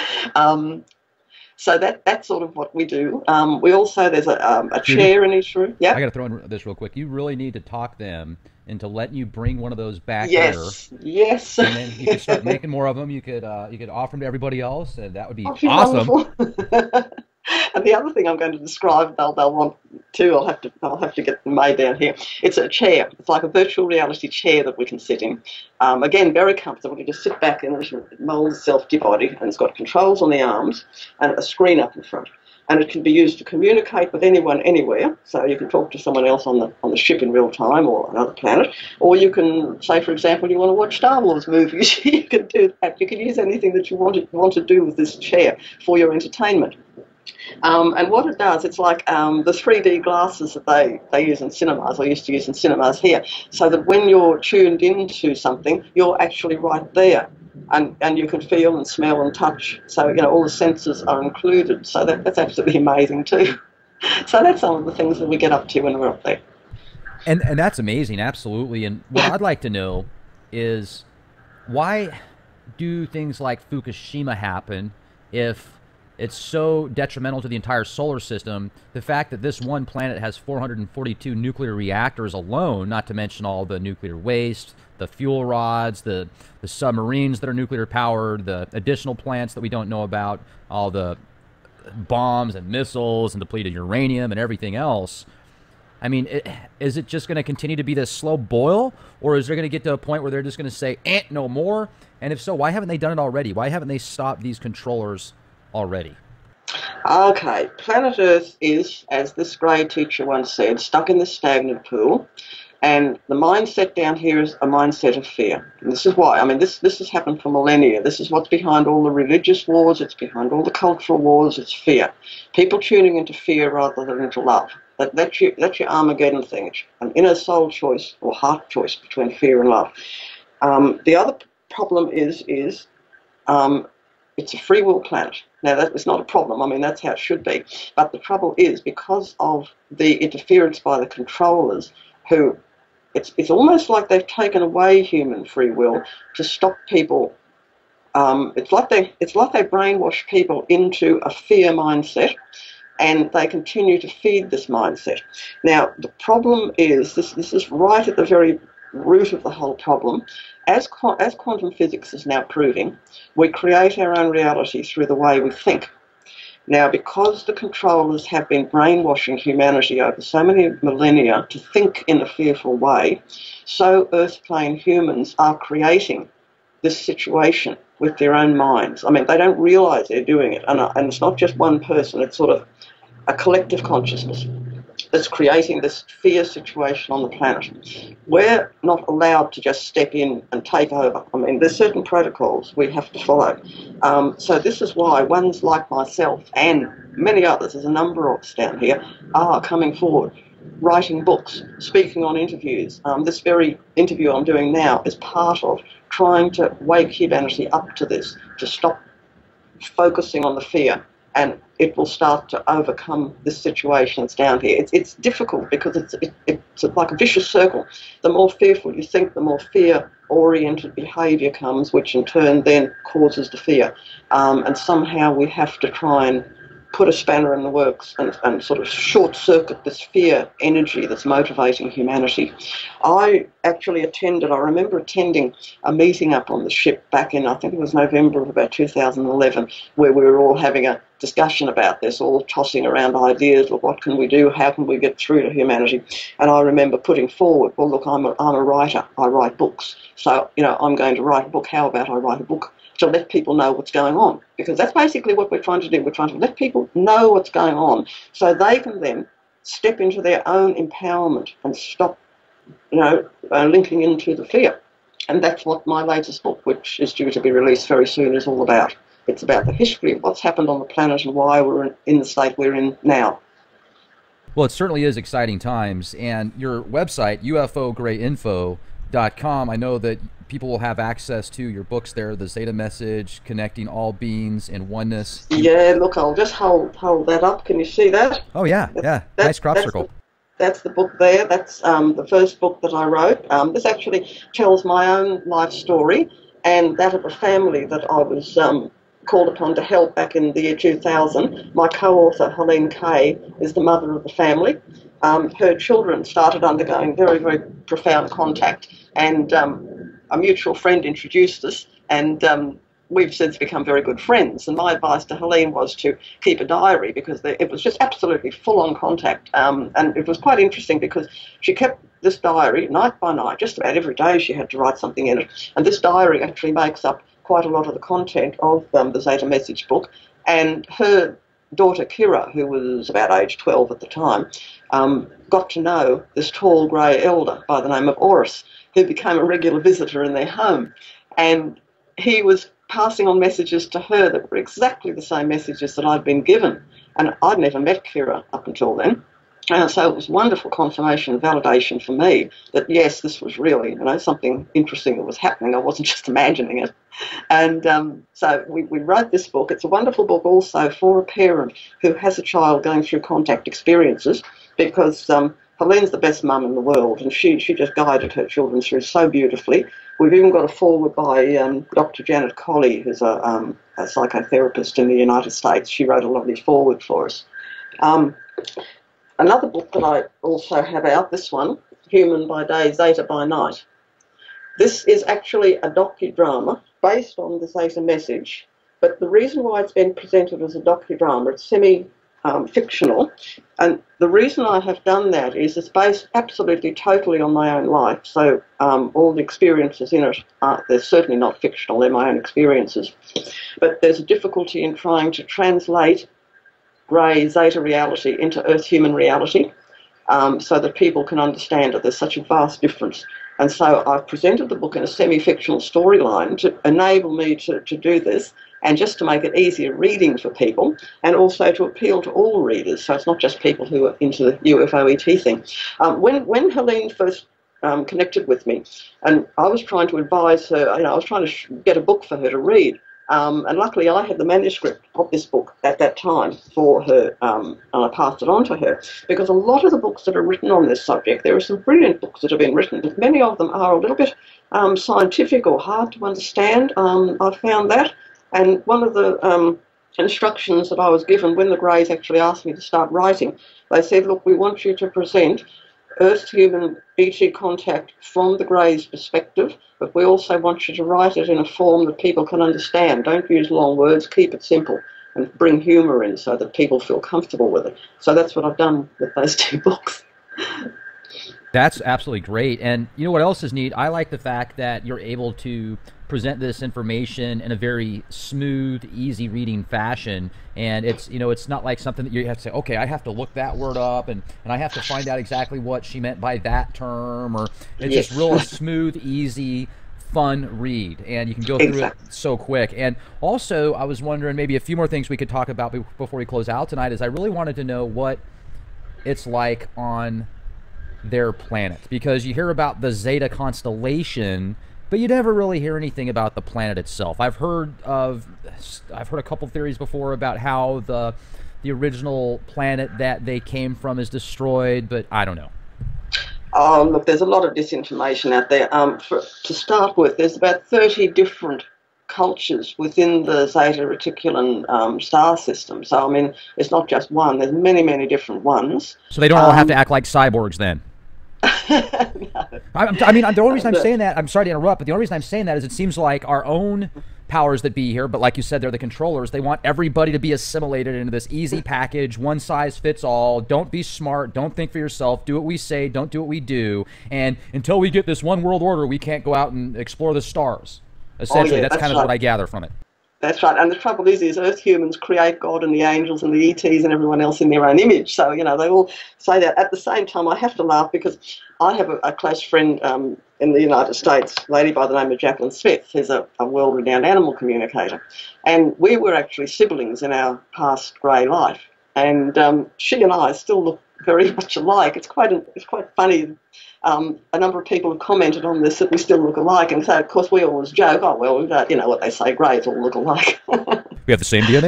Um, So that that's sort of what we do. Um, we also, there's a, um, a chair in each room. Yeah. I got to throw in this real quick. You really need to talk them into letting you bring one of those back yes. here. Yes. And then you could start making more of them. You could uh, you could offer them to everybody else, and that would be Oh, be awesome. And the other thing I'm going to describe, they'll they'll want too. I'll have to I'll have to get them made down here. It's a chair. It's like a virtual reality chair that we can sit in. Um, again, very comfortable. You just sit back and it molds itself to your body, and it's got controls on the arms and a screen up in front. And it can be used to communicate with anyone anywhere. So you can talk to someone else on the on the ship in real time or another planet, or you can say, for example, you want to watch Star Wars movies. You can do that. You can use anything that you want to, want to do with this chair for your entertainment. Um, and what it does, it's like um, the three D glasses that they, they use in cinemas, or used to use in cinemas here, so that when you're tuned into something, you're actually right there. And, and you can feel and smell and touch. So, you know, all the senses are included. So that, that's absolutely amazing too. So that's some of the things that we get up to when we're up there. And, and that's amazing, absolutely. And what I'd like to know is, why do things like Fukushima happen if it's so detrimental to the entire solar system? The fact that this one planet has four hundred forty-two nuclear reactors alone, not to mention all the nuclear waste, the fuel rods, the, the submarines that are nuclear powered, the additional plants that we don't know about, all the bombs and missiles and depleted uranium and everything else. I mean, it, is it just going to continue to be this slow boil, or is there going to get to a point where they're just going to say, eh, no more? And if so, why haven't they done it already? Why haven't they stopped these controllers already? Okay, planet Earth is, as this grey teacher once said, stuck in the stagnant pool, and the mindset down here is a mindset of fear. And this is why, I mean, this, this has happened for millennia. This is what's behind all the religious wars, it's behind all the cultural wars, it's fear. People tuning into fear rather than into love. That, that's, your, that's your Armageddon thing. It's an inner soul choice or heart choice between fear and love. Um, the other problem is, is um, it's a free will planet. Now, that is not a problem. I mean, that's how it should be. But the trouble is, because of the interference by the controllers, who, it's, it's almost like they've taken away human free will to stop people. Um, it's like they, it's like they brainwash people into a fear mindset, and they continue to feed this mindset. Now, the problem is, this, this is right at the very root of the whole problem. As, as quantum physics is now proving, we create our own reality through the way we think. Now, because the controllers have been brainwashing humanity over so many millennia to think in a fearful way, so Earth-plane humans are creating this situation with their own minds. I mean, they don't realise they're doing it, and, and it's not just one person, it's sort of a collective consciousness that's creating this fear situation on the planet. We're not allowed to just step in and take over. I mean, there's certain protocols we have to follow. Um, so this is why ones like myself and many others, there's a number of us down here, are coming forward, writing books, speaking on interviews. Um, this very interview I'm doing now is part of trying to wake humanity up to this, to stop focusing on the fear, and it will start to overcome this situation that's down here. It's, it's difficult because it's, it, it's like a vicious circle. The more fearful you think, the more fear-oriented behaviour comes, which in turn then causes the fear. Um, and somehow we have to try and put a spanner in the works and, and sort of short-circuit this fear energy that's motivating humanity. I actually attended, I remember attending a meeting up on the ship back in, I think it was November of about two thousand eleven, where we were all having a discussion about this, all tossing around ideas of what can we do, how can we get through to humanity. And I remember putting forward, well, look, I'm a, I'm a writer, I write books, so, you know, I'm going to write a book. How about I write a book to let people know what's going on? Because that's basically what we're trying to do. We're trying to let people know what's going on so they can then step into their own empowerment and stop, you know, uh, linking into the fear. and that's what my latest book, which is due to be released very soon, is all about. It's about the history of what's happened on the planet and why we're in, in the state we're in now. Well, it certainly is exciting times, and your website, U F O gray info dot com, I know that people will have access to your books there, the Zeta Message, Connecting All Beings in Oneness. Yeah, look, I'll just hold hold that up. Can you see that? Oh, yeah, that's, yeah, that's, nice crop that's circle. The, that's the book there. That's um, the first book that I wrote. Um, this actually tells my own life story and that of a family that I was um, called upon to help back in the year two thousand. My co-author, Helene Kay, is the mother of the family. Um, her children started undergoing very, very profound contact, and um, a mutual friend introduced us, and um, we've since become very good friends. And my advice to Helene was to keep a diary, because they, it was just absolutely full-on contact. Um, and it was quite interesting because she kept this diary night by night. Just about every day she had to write something in it. And this diary actually makes up quite a lot of the content of um, the Zeta Message book. And her daughter, Kira, who was about age twelve at the time, um, got to know this tall grey elder by the name of Wallace, who became a regular visitor in their home. And he was passing on messages to her that were exactly the same messages that I'd been given. And I'd never met Kira up until then. Uh, so it was wonderful confirmation and validation for me that, yes, this was really, you know, something interesting that was happening. I wasn't just imagining it. And um, so we, we wrote this book. It's a wonderful book also for a parent who has a child going through contact experiences, because um, Helene's the best mum in the world, and she, she just guided her children through so beautifully. We've even got a foreword by um, Doctor Janet Colley, who's a, um, a psychotherapist in the United States. She wrote a lovely foreword for us. Um, another book that I also have out, this one, Human by Day, Zeta by Night. This is actually a docudrama based on the Zeta Message, but the reason why it's been presented as a docudrama, it's semi Um, fictional, and the reason I have done that is it's based absolutely totally on my own life. So um, all the experiences in it are, they're certainly not fictional, they're my own experiences, but there's a difficulty in trying to translate grey Zeta reality into Earth human reality, um, so that people can understand that there's such a vast difference. And so I've presented the book in a semi-fictional storyline to enable me to, to do this, and just to make it easier reading for people, and also to appeal to all readers. So it's not just people who are into the U F O E T thing. Um, when, when Helene first um, connected with me, and I was trying to advise her, you know, I was trying to sh get a book for her to read, um, and luckily I had the manuscript of this book at that time for her, um, and I passed it on to her, because a lot of the books that are written on this subject, there are some brilliant books that have been written, but many of them are a little bit um, scientific or hard to understand. Um, I found that. And one of the um, instructions that I was given when the Greys actually asked me to start writing, they said, look, we want you to present Earth-human E T contact from the Greys' perspective, but we also want you to write it in a form that people can understand. Don't use long words, keep it simple, and bring humour in so that people feel comfortable with it. So that's what I've done with those two books. That's absolutely great. And you know what else is neat? I like the fact that you're able to present this information in a very smooth, easy reading fashion. And it's, you know, it's not like something that you have to say, okay, I have to look that word up and, and I have to find out exactly what she meant by that term, or it's Yes. just real smooth, easy, fun read, and you can go through Exactly. it so quick. And also, I was wondering maybe a few more things we could talk about be- before we close out tonight, is I really wanted to know what it's like on their planet, because you hear about the Zeta constellation, but you never really hear anything about the planet itself. I've heard of, I've heard a couple theories before about how the the original planet that they came from is destroyed, but I don't know. Oh, look, there's a lot of disinformation out there. Um, for, to start with, there's about thirty different cultures within the Zeta Reticulum um, star system. So, I mean, it's not just one. There's many, many different ones. So they don't all um, have to act like cyborgs then? no. I, I mean, the only reason I'm saying that, I'm sorry to interrupt, but the only reason I'm saying that is it seems like our own powers that be here, but like you said, they're the controllers. They want everybody to be assimilated into this easy package, one size fits all. Don't be smart. Don't think for yourself. Do what we say. Don't do what we do. And until we get this one world order, we can't go out and explore the stars. Essentially, Oh, yeah, that's, that's kind of right. what I gather from it. That's right. And the trouble is, is Earth humans create God and the angels and the E Ts and everyone else in their own image. So, you know, they all say that. At the same time, I have to laugh because I have a, a close friend um, in the United States, a lady by the name of Jacqueline Smith, who's a, a world-renowned animal communicator. And we were actually siblings in our past grey life. And um, she and I still look very much alike. It's quite, a, it's quite funny. Um, a number of people have commented on this that we still look alike, and so of course we always joke, oh well, uh, you know what they say, greys all look alike. We have the same D N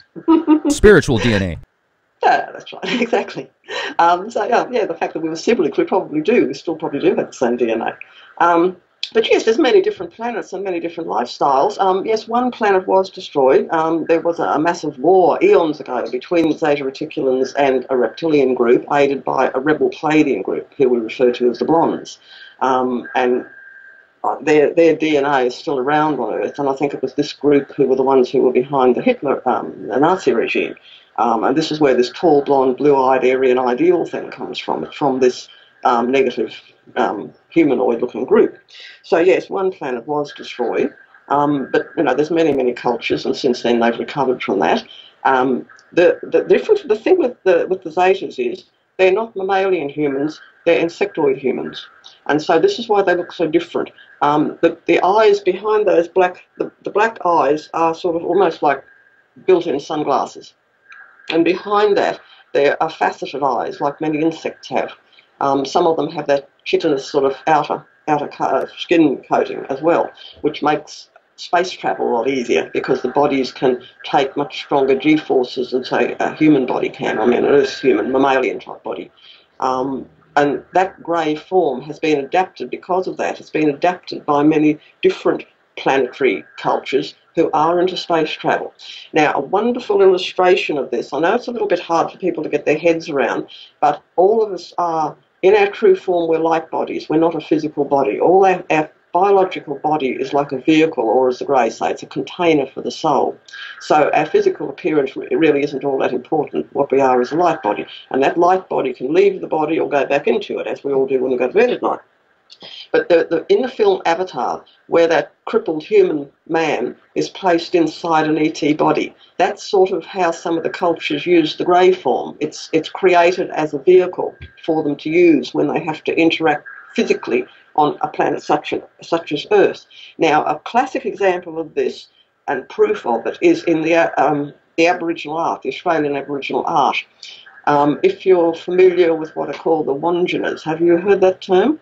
A. Spiritual D N A. Yeah, that's right, exactly. Um, so yeah, yeah, the fact that we were siblings, we probably do, we still probably do have the same D N A. Um, but yes, there's many different planets and many different lifestyles. Um, yes, one planet was destroyed. Um, there was a, a massive war eons ago between the Zeta Reticulans and a reptilian group aided by a rebel Pleiadian group, who we refer to as the Blondes. Um, and their, their D N A is still around on Earth, and I think it was this group who were the ones who were behind the Hitler, um, the Nazi regime. Um, and this is where this tall, blonde, blue-eyed, Aryan ideal thing comes from. It's from this um, negative um, humanoid-looking group. So yes, one planet was destroyed, um, but you know, there's many, many cultures, and since then they've recovered from that. Um, the the difference, the thing with the with the Zetas is they're not mammalian humans; they're insectoid humans, and so this is why they look so different. Um, the the eyes behind those black the, the black eyes are sort of almost like built-in sunglasses. And behind that, there are faceted eyes, like many insects have. Um, some of them have that chitinous sort of outer outer co skin coating as well, which makes space travel a lot easier because the bodies can take much stronger G-forces than, say, a human body can. I mean, an Earth human, mammalian type body. Um, and that grey form has been adapted because of that. It's been adapted by many different planetary cultures who are into space travel. Now, a wonderful illustration of this, I know it's a little bit hard for people to get their heads around, but all of us are, in our true form, we're light bodies. We're not a physical body. All our, our biological body is like a vehicle, or as the Greys say, it's a container for the soul. So our physical appearance really isn't all that important. What we are is a light body, and that light body can leave the body or go back into it, as we all do when we go to bed at night. But the, the, in the film Avatar, where that crippled human man is placed inside an E T body, that's sort of how some of the cultures use the grey form. It's, it's created as a vehicle for them to use when they have to interact physically on a planet such, a, such as Earth. Now, a classic example of this, and proof of it, is in the, um, the Aboriginal art, the Australian Aboriginal art. Um, if you're familiar with what are called the Wandjinas, have you heard that term?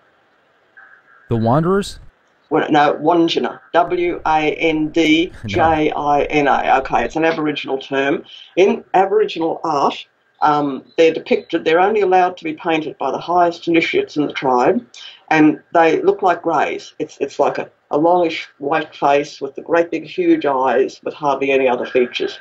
The Wanderers? Well, no, Wandjina, W A N D J I N A. Okay, it's an Aboriginal term. In Aboriginal art, um, they're depicted, they're only allowed to be painted by the highest initiates in the tribe, and they look like greys. It's, it's like a, a longish white face with the great big huge eyes with hardly any other features.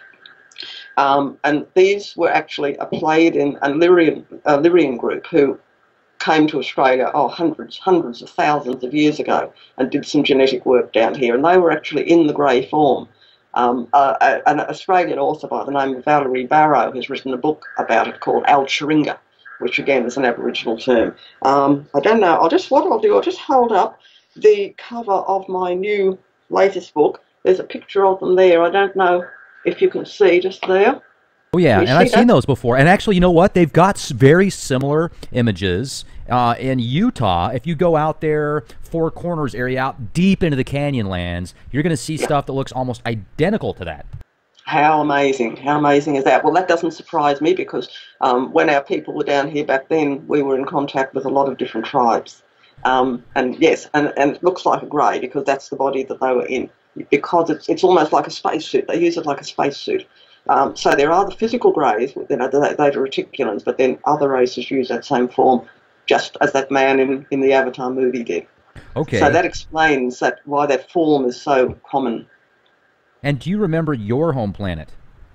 Um, and these were actually a Pleiadian and Lyrian, uh, Lyrian group who came to Australia, oh, hundreds, hundreds of thousands of years ago and did some genetic work down here, and they were actually in the grey form. Um, uh, an Australian author by the name of Valerie Barrow has written a book about it called Al-Chiringa, which again is an Aboriginal term. Um, I don't know, I'll just, what I'll do, I'll just hold up the cover of my new latest book. There's a picture of them there. I don't know if you can see just there. Oh, yeah, and I've seen those before. And actually, you know what? They've got very similar images uh, in Utah. If you go out there, Four Corners area, out deep into the Canyonlands, you're going to see stuff that looks almost identical to that. How amazing. How amazing is that? Well, that doesn't surprise me because um, when our people were down here back then, we were in contact with a lot of different tribes. Um, and yes, and, and it looks like a grey because that's the body that they were in. Because it's, it's almost like a spacesuit. They use it like a spacesuit. Um, so there are the physical greys, you know, they, they are reticulans, but then other races use that same form, just as that man in, in the Avatar movie did. Okay. So that explains that why that form is so common. And do you remember your home planet?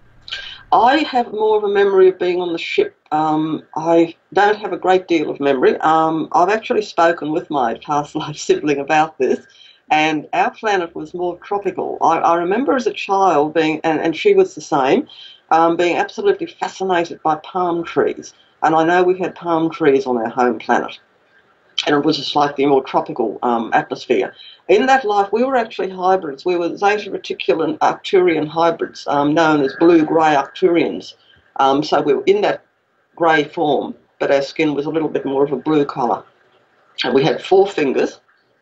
I have more of a memory of being on the ship. Um, I don't have a great deal of memory. Um, I've actually spoken with my past life sibling about this. And our planet was more tropical. I, I remember as a child being, and, and she was the same, um, being absolutely fascinated by palm trees. And I know we had palm trees on our home planet. and it was a slightly more tropical um, atmosphere. In that life, we were actually hybrids. We were Zeta Reticulan Arcturian hybrids, um, known as blue-grey Arcturians. Um, so we were in that grey form, but our skin was a little bit more of a blue colour. And we had four fingers.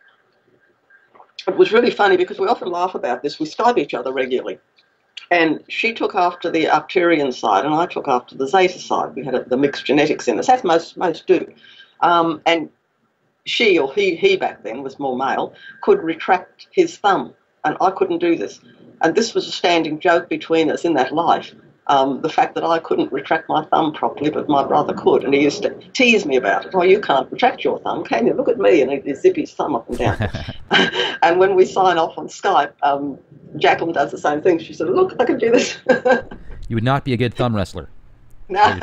It was really funny because we often laugh about this. We Skype each other regularly. And she took after the Arcturian side, and I took after the Zeta side. We had a, the mixed genetics in us, as most, most do. Um, and she, or he, he back then was more male, could retract his thumb, and I couldn't do this. And this was a standing joke between us in that life, um, the fact that I couldn't retract my thumb properly, but my brother could, and he used to tease me about it. Oh, you can't retract your thumb, can you? Look at me, and he'd zip his thumb up and down. And when we sign off on Skype, um, Jacqueline does the same thing. She said, look, I can do this. You would not be a good thumb wrestler. No.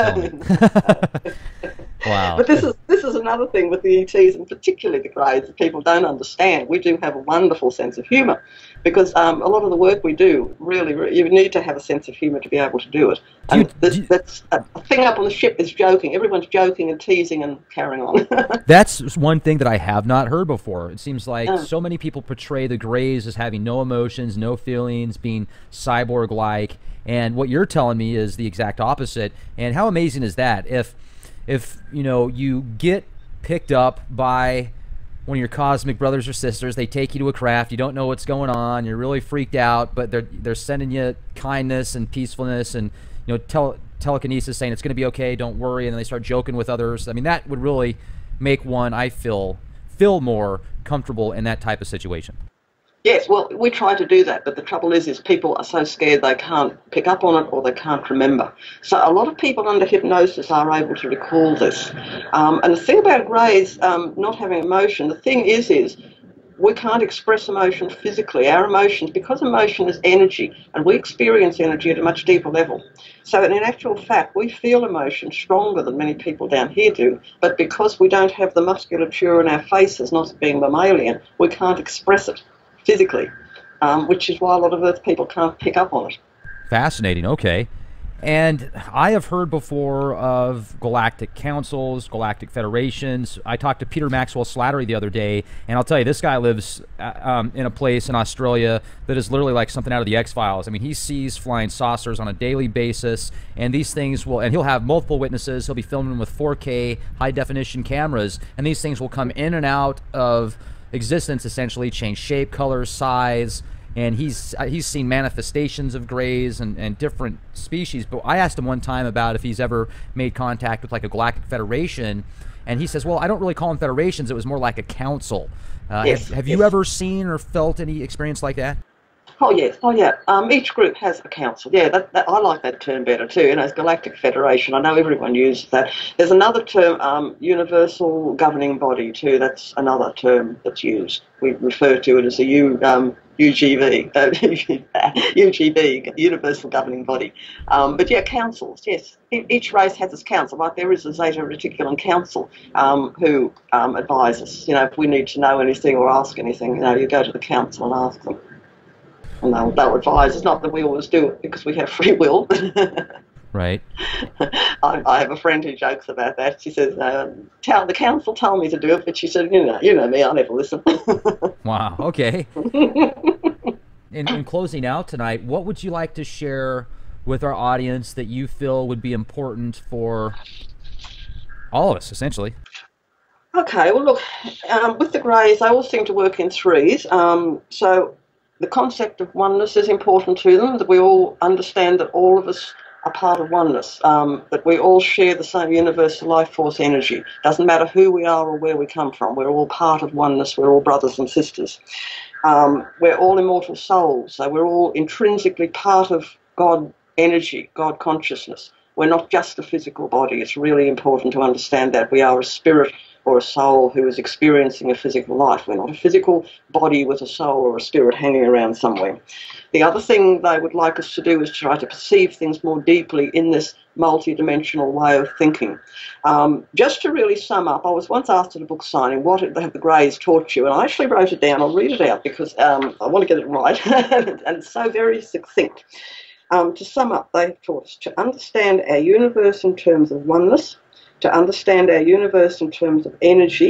Wow. But this is this is another thing with the E Ts, and particularly the Greys, that people don't understand. We do have a wonderful sense of humour, because um, a lot of the work we do, really, really, you need to have a sense of humour to be able to do it. And you, this, you, that's a thing up on the ship is joking. Everyone's joking and teasing and carrying on. That's one thing that I have not heard before. It seems like Oh. so many people portray the Greys as having no emotions, no feelings, being cyborg-like. And what you're telling me is the exact opposite. And how amazing is that? If, if you know, you get picked up by one of your cosmic brothers or sisters, they take you to a craft, you don't know what's going on, you're really freaked out, but they're they're sending you kindness and peacefulness and, you know, tele telekinesis, saying it's going to be okay, don't worry, and then they start joking with others. I mean, that would really make one, I feel, feel more comfortable in that type of situation. Yes, well, we try to do that, but the trouble is, is people are so scared they can't pick up on it or they can't remember. So a lot of people under hypnosis are able to recall this. Um, and the thing about Greys um, not having emotion, the thing is, is we can't express emotion physically. Our emotions, because emotion is energy, and we experience energy at a much deeper level. So in actual fact, we feel emotion stronger than many people down here do, but because we don't have the musculature in our faces, not being mammalian, we can't express it physically, um, which is why a lot of Earth people can't pick up on it. Fascinating. Okay. And I have heard before of galactic councils, galactic federations. I talked to Peter Maxwell Slattery the other day, and I'll tell you, this guy lives uh, um, in a place in Australia that is literally like something out of the X-Files. I mean, he sees flying saucers on a daily basis, and these things will, and he'll have multiple witnesses. He'll be filming with four K high-definition cameras, and these things will come in and out of existence, essentially, change shape, color, size, and he's he's seen manifestations of Greys and, and different species. But I asked him one time about if he's ever made contact with like a galactic federation, and he says, well, I don't really call them federations, it was more like a council. Uh, yes, have have yes. you ever seen or felt any experience like that? Oh yes, oh yeah. Um, each group has a council. Yeah, that, that, I like that term better too. You know, it's Galactic Federation. I know everyone uses that. There's another term, um, Universal Governing Body too. That's another term that's used. We refer to it as a U, um, U G V, uh, U G B, Universal Governing Body. Um, but yeah, councils. Yes, e each race has its council. Like there is a Zeta Reticulan Council um, who um, advise us. You know, if we need to know anything or ask anything, you know, you go to the council and ask them. And they'll, they'll advise. It's not that we always do it because we have free will. Right. I, I have a friend who jokes about that. She says, uh, "Tell the council told me to do it," but she said, "You know, you know me. I never listen." Wow. Okay. in, in closing out tonight, what would you like to share with our audience that you feel would be important for all of us, essentially? Okay. Well, look, um, with the Greys, they all seem to work in threes. Um, so. The concept of oneness is important to them, that we all understand that all of us are part of oneness, um, that we all share the same universal life force energy. Doesn't matter who we are or where we come from, we're all part of oneness, we're all brothers and sisters. Um, we're all immortal souls, so we're all intrinsically part of God energy, God consciousness. We're not just a physical body. It's really important to understand that we are a spirit or a soul who is experiencing a physical life. We're not a physical body with a soul or a spirit hanging around somewhere. The other thing they would like us to do is try to perceive things more deeply in this multi-dimensional way of thinking. Um, just to really sum up, I was once asked at a book signing, what have the Greys taught you? And I actually wrote it down. I'll read it out because um, I want to get it right. And it's so very succinct. Um, to sum up, they've taught us to understand our universe in terms of oneness, to understand our universe in terms of energy,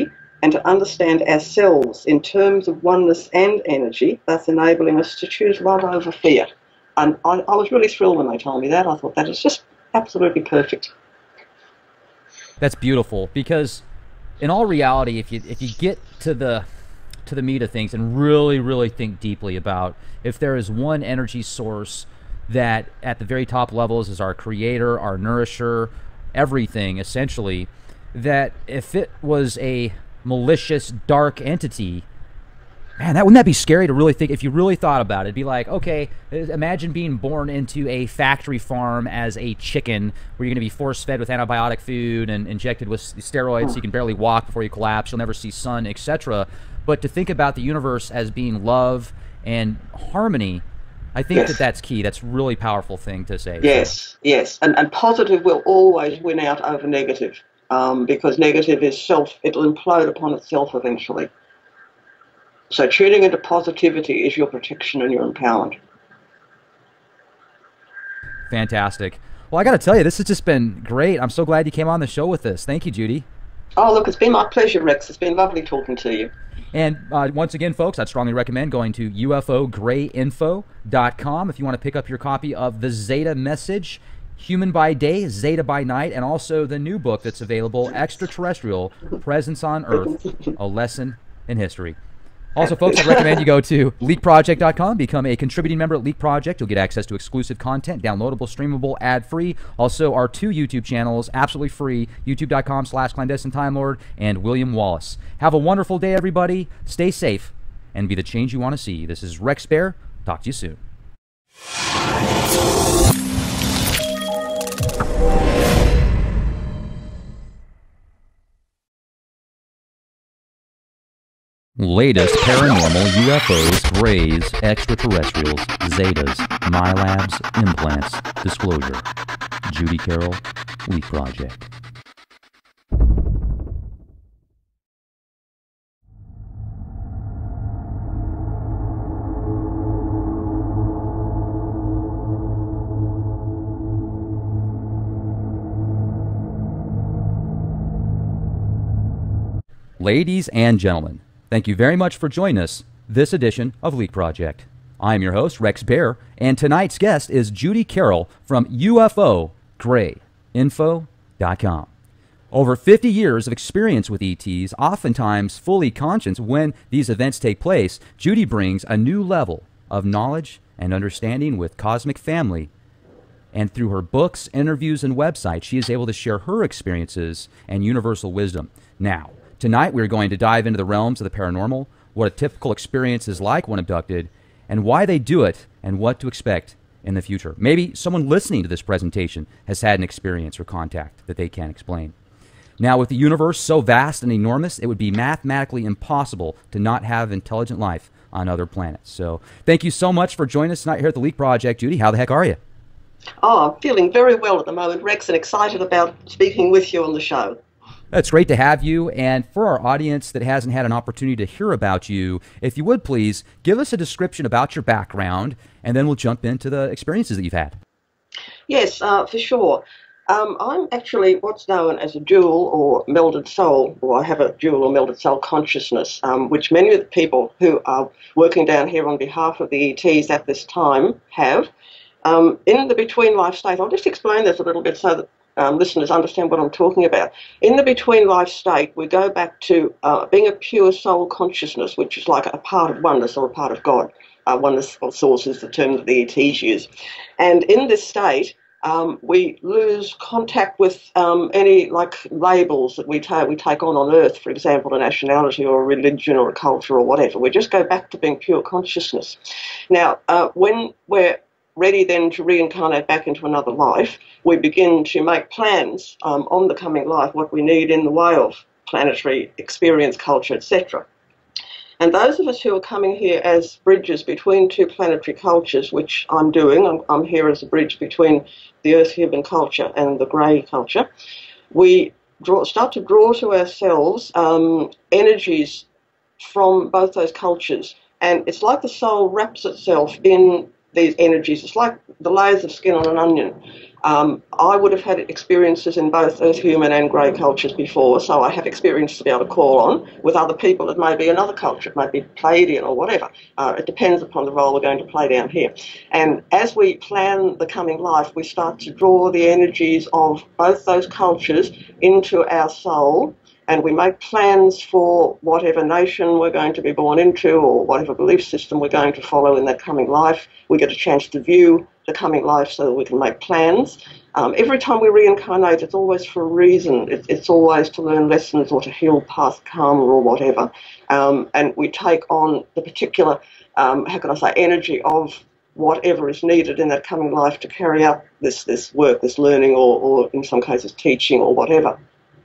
and to understand ourselves in terms of oneness and energy, thus enabling us to choose love over fear. And I, I was really thrilled when they told me that. I thought that is just absolutely perfect. That's beautiful, because in all reality, if you if you get to the to the meat of things and really, really think deeply about if there is one energy source that at the very top levels is our creator, our nourisher, everything essentially, that if it was a malicious, dark entity, man, that wouldn't that be scary to really think, if you really thought about it? It'd be like, okay, imagine being born into a factory farm as a chicken where you're going to be force-fed with antibiotic food and injected with steroids so you can barely walk before you collapse, you'll never see sun, et cetera. But to think about the universe as being love and harmony, I think yes. that that's key. That's a really powerful thing to say. Yes, so. yes. And, and positive will always win out over negative, um, because negative is self, it'll implode upon itself eventually. So tuning into positivity is your protection and your empowerment. Fantastic. Well, I got to tell you, this has just been great. I'm so glad you came on the show with us. Thank you, Judy. Oh, look, it's been my pleasure, Rex. It's been lovely talking to you. And uh, once again, folks, I'd strongly recommend going to U F O gray info dot com if you want to pick up your copy of the Zeta Message, Human by Day, Zeta by Night, and also the new book that's available, Extraterrestrial Presence on Earth, A Lesson in History. Also, folks, I'd recommend you go to leak project dot com, become a contributing member at Leak Project. You'll get access to exclusive content, downloadable, streamable, ad-free. Also, our two YouTube channels, absolutely free, youtube dot com slash clandestine time lord and William Wallace. Have a wonderful day, everybody. Stay safe and be the change you want to see. This is Rex Bear. Talk to you soon. Latest paranormal U F Os, grays, extraterrestrials, zetas, MILABs, implants, disclosure. Judy Carroll, Leak Project. Ladies and gentlemen, thank you very much for joining us this edition of Leak Project. I'm your host, Rex Bear, and tonight's guest is Judy Carroll from U F O gray info dot com. Over fifty years of experience with E Ts, oftentimes fully conscious when these events take place, Judy brings a new level of knowledge and understanding with Cosmic Family. And through her books, interviews, and website, she is able to share her experiences and universal wisdom. Now, tonight, we're going to dive into the realms of the paranormal, what a typical experience is like when abducted, and why they do it, and what to expect in the future. Maybe someone listening to this presentation has had an experience or contact that they can't explain. Now, with the universe so vast and enormous, it would be mathematically impossible to not have intelligent life on other planets. So thank you so much for joining us tonight here at the Leak Project. Judy, how the heck are you? Oh, I'm feeling very well at the moment, Rex, and excited about speaking with you on the show. It's great to have you, and for our audience that hasn't had an opportunity to hear about you, if you would please give us a description about your background, and then we'll jump into the experiences that you've had. Yes, uh, for sure. Um, I'm actually what's known as a dual or melded soul, or I have a dual or melded soul consciousness, um, which many of the people who are working down here on behalf of the E Ts at this time have. Um, in the between life state, I'll just explain this a little bit so that Um, listeners understand what I'm talking about. In the between life state, we go back to uh, being a pure soul consciousness, which is like a part of oneness or a part of God. Uh, oneness or source is the term that the E Ts use. And in this state, um, we lose contact with um, any like labels that we, ta we take on on Earth, for example, a nationality or a religion or a culture or whatever. We just go back to being pure consciousness. Now, uh, when we're ready then to reincarnate back into another life, we begin to make plans um, on the coming life, what we need in the way of planetary experience, culture, et cetera. And those of us who are coming here as bridges between two planetary cultures, which I'm doing, I'm, I'm here as a bridge between the Earth human culture and the grey culture, we draw, start to draw to ourselves um, energies from both those cultures. And it's like the soul wraps itself in these energies. It's like the layers of skin on an onion. Um, I would have had experiences in both Earth human and grey cultures before, so I have experience to be able to call on. With other people, it may be another culture, it may be Pleiadian or whatever. Uh, it depends upon the role we're going to play down here. And as we plan the coming life, we start to draw the energies of both those cultures into our soul, and we make plans for whatever nation we're going to be born into or whatever belief system we're going to follow in that coming life. We get a chance to view the coming life so that we can make plans. Um, every time we reincarnate, it's always for a reason. It, it's always to learn lessons or to heal past karma or whatever. Um, and we take on the particular, um, how can I say, energy of whatever is needed in that coming life to carry out this, this work, this learning, or, or in some cases teaching or whatever.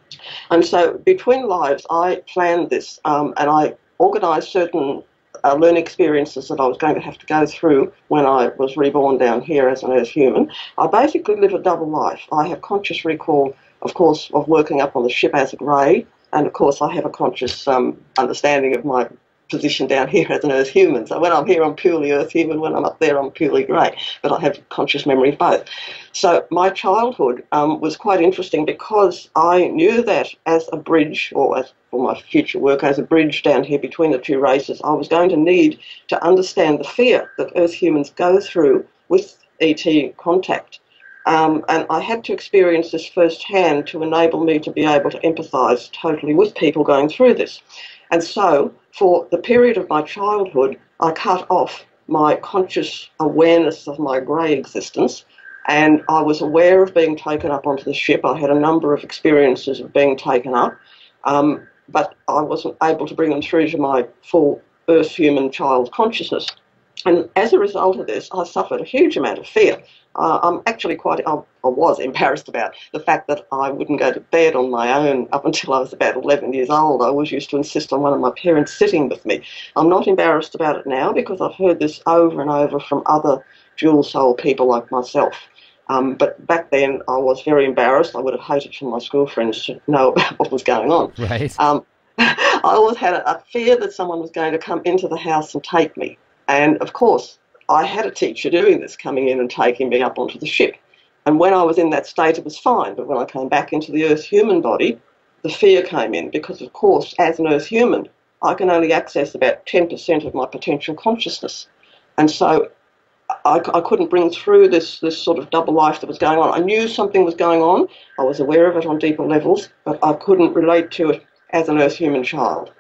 And so between lives, I planned this, um, and I organised certain uh, learning experiences that I was going to have to go through when I was reborn down here as an Earth human. I basically live a double life. I have conscious recall, of course, of working up on the ship as a grey, and of course I have a conscious um, understanding of my position down here as an Earth human. So when I'm here, I'm purely Earth human. When I'm up there, I'm purely grey. But I have conscious memory of both. So my childhood um, was quite interesting because I knew that as a bridge, or as for my future work, as a bridge down here between the two races, I was going to need to understand the fear that Earth humans go through with E T contact. Um, and I had to experience this firsthand to enable me to be able to empathise totally with people going through this. And so, for the period of my childhood, I cut off my conscious awareness of my grey existence, and I was aware of being taken up onto the ship. I had a number of experiences of being taken up, um, but I wasn't able to bring them through to my full Earth human child consciousness. And as a result of this, I suffered a huge amount of fear. Uh, I'm actually quite, I, I was embarrassed about the fact that I wouldn't go to bed on my own up until I was about eleven years old. I always used to insist on one of my parents sitting with me. I'm not embarrassed about it now because I've heard this over and over from other dual soul people like myself. Um, but back then I was very embarrassed. I would have hated for my school friends to know about what was going on. Right. Um, I always had a, a fear that someone was going to come into the house and take me. And of course, I had a teacher doing this, coming in and taking me up onto the ship. And when I was in that state, it was fine. But when I came back into the Earth human body, the fear came in because, of course, as an Earth human, I can only access about ten percent of my potential consciousness. And so I, I couldn't bring through this, this sort of double life that was going on. I knew something was going on. I was aware of it on deeper levels, but I couldn't relate to it as an Earth human child.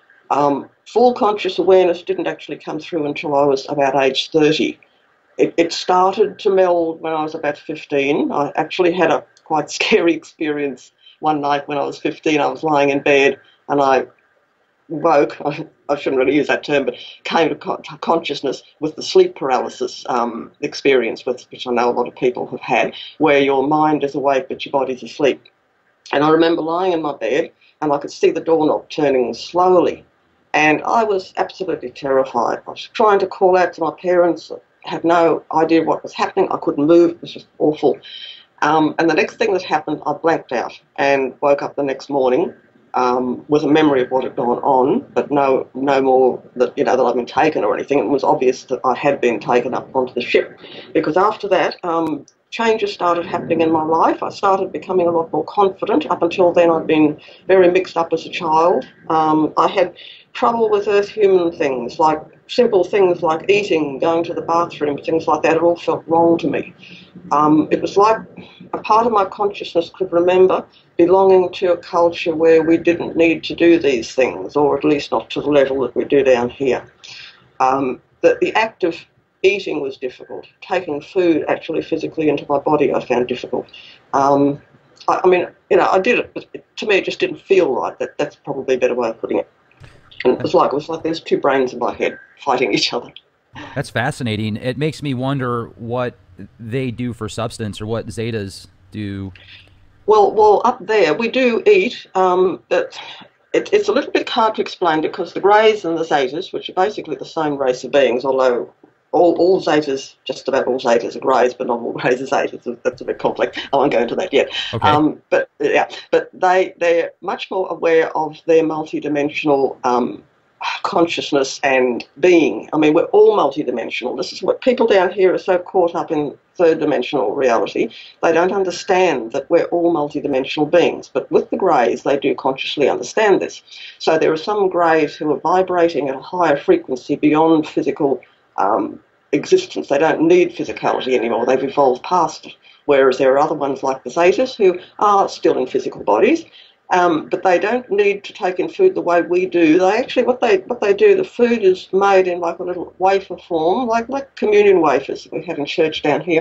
Um, full conscious awareness didn't actually come through until I was about age thirty. It, it started to meld when I was about fifteen. I actually had a quite scary experience one night when I was fifteen. I was lying in bed and I woke, I, I shouldn't really use that term, but came to, con to consciousness with the sleep paralysis um, experience, with, which I know a lot of people have had, where your mind is awake but your body's asleep. And I remember lying in my bed and I could see the doorknob turning slowly. And I was absolutely terrified. I was trying to call out to my parents. I had no idea what was happening. I couldn't move. It was just awful. Um, and the next thing that happened, I blanked out and woke up the next morning um, with a memory of what had gone on, but no, no more that, you know, that I'd been taken or anything. It was obvious that I had been taken up onto the ship, because after that, um, changes started happening in my life. I started becoming a lot more confident. Up until then, I'd been very mixed up as a child. Um, I had trouble with Earth human things, like simple things like eating, going to the bathroom, things like that. It all felt wrong to me. Um, it was like a part of my consciousness could remember belonging to a culture where we didn't need to do these things, or at least not to the level that we do down here. Um, the, the act of eating was difficult. Taking food actually physically into my body I found difficult. Um, I, I mean, you know, I did it, but it, to me it just didn't feel right. That, that's probably a better way of putting it. And it was like, it was like there's two brains in my head fighting each other. That's fascinating. It makes me wonder what they do for substance, or what Zetas do. Well, well, up there we do eat. Um, but it, it's a little bit hard to explain, because the Greys and the Zetas, which are basically the same race of beings, although all, all Zetas, just about all Zetas are Greys, but not all Greys are Zetas. That's a bit complex. I won't go into that yet. Okay. Um, but yeah, but they they're much more aware of their multidimensional um, consciousness and being. I mean, we're all multidimensional. This is what people down here are so caught up in third-dimensional reality. They don't understand that we're all multidimensional beings. But with the greys, they do consciously understand this. So there are some greys who are vibrating at a higher frequency beyond physical um, existence. They don't need physicality anymore. They've evolved past it. Whereas there are other ones like the Zetas who are still in physical bodies. Um, but they don't need to take in food the way we do. They actually, what they what they do, the food is made in like a little wafer form, like like communion wafers that we have in church down here.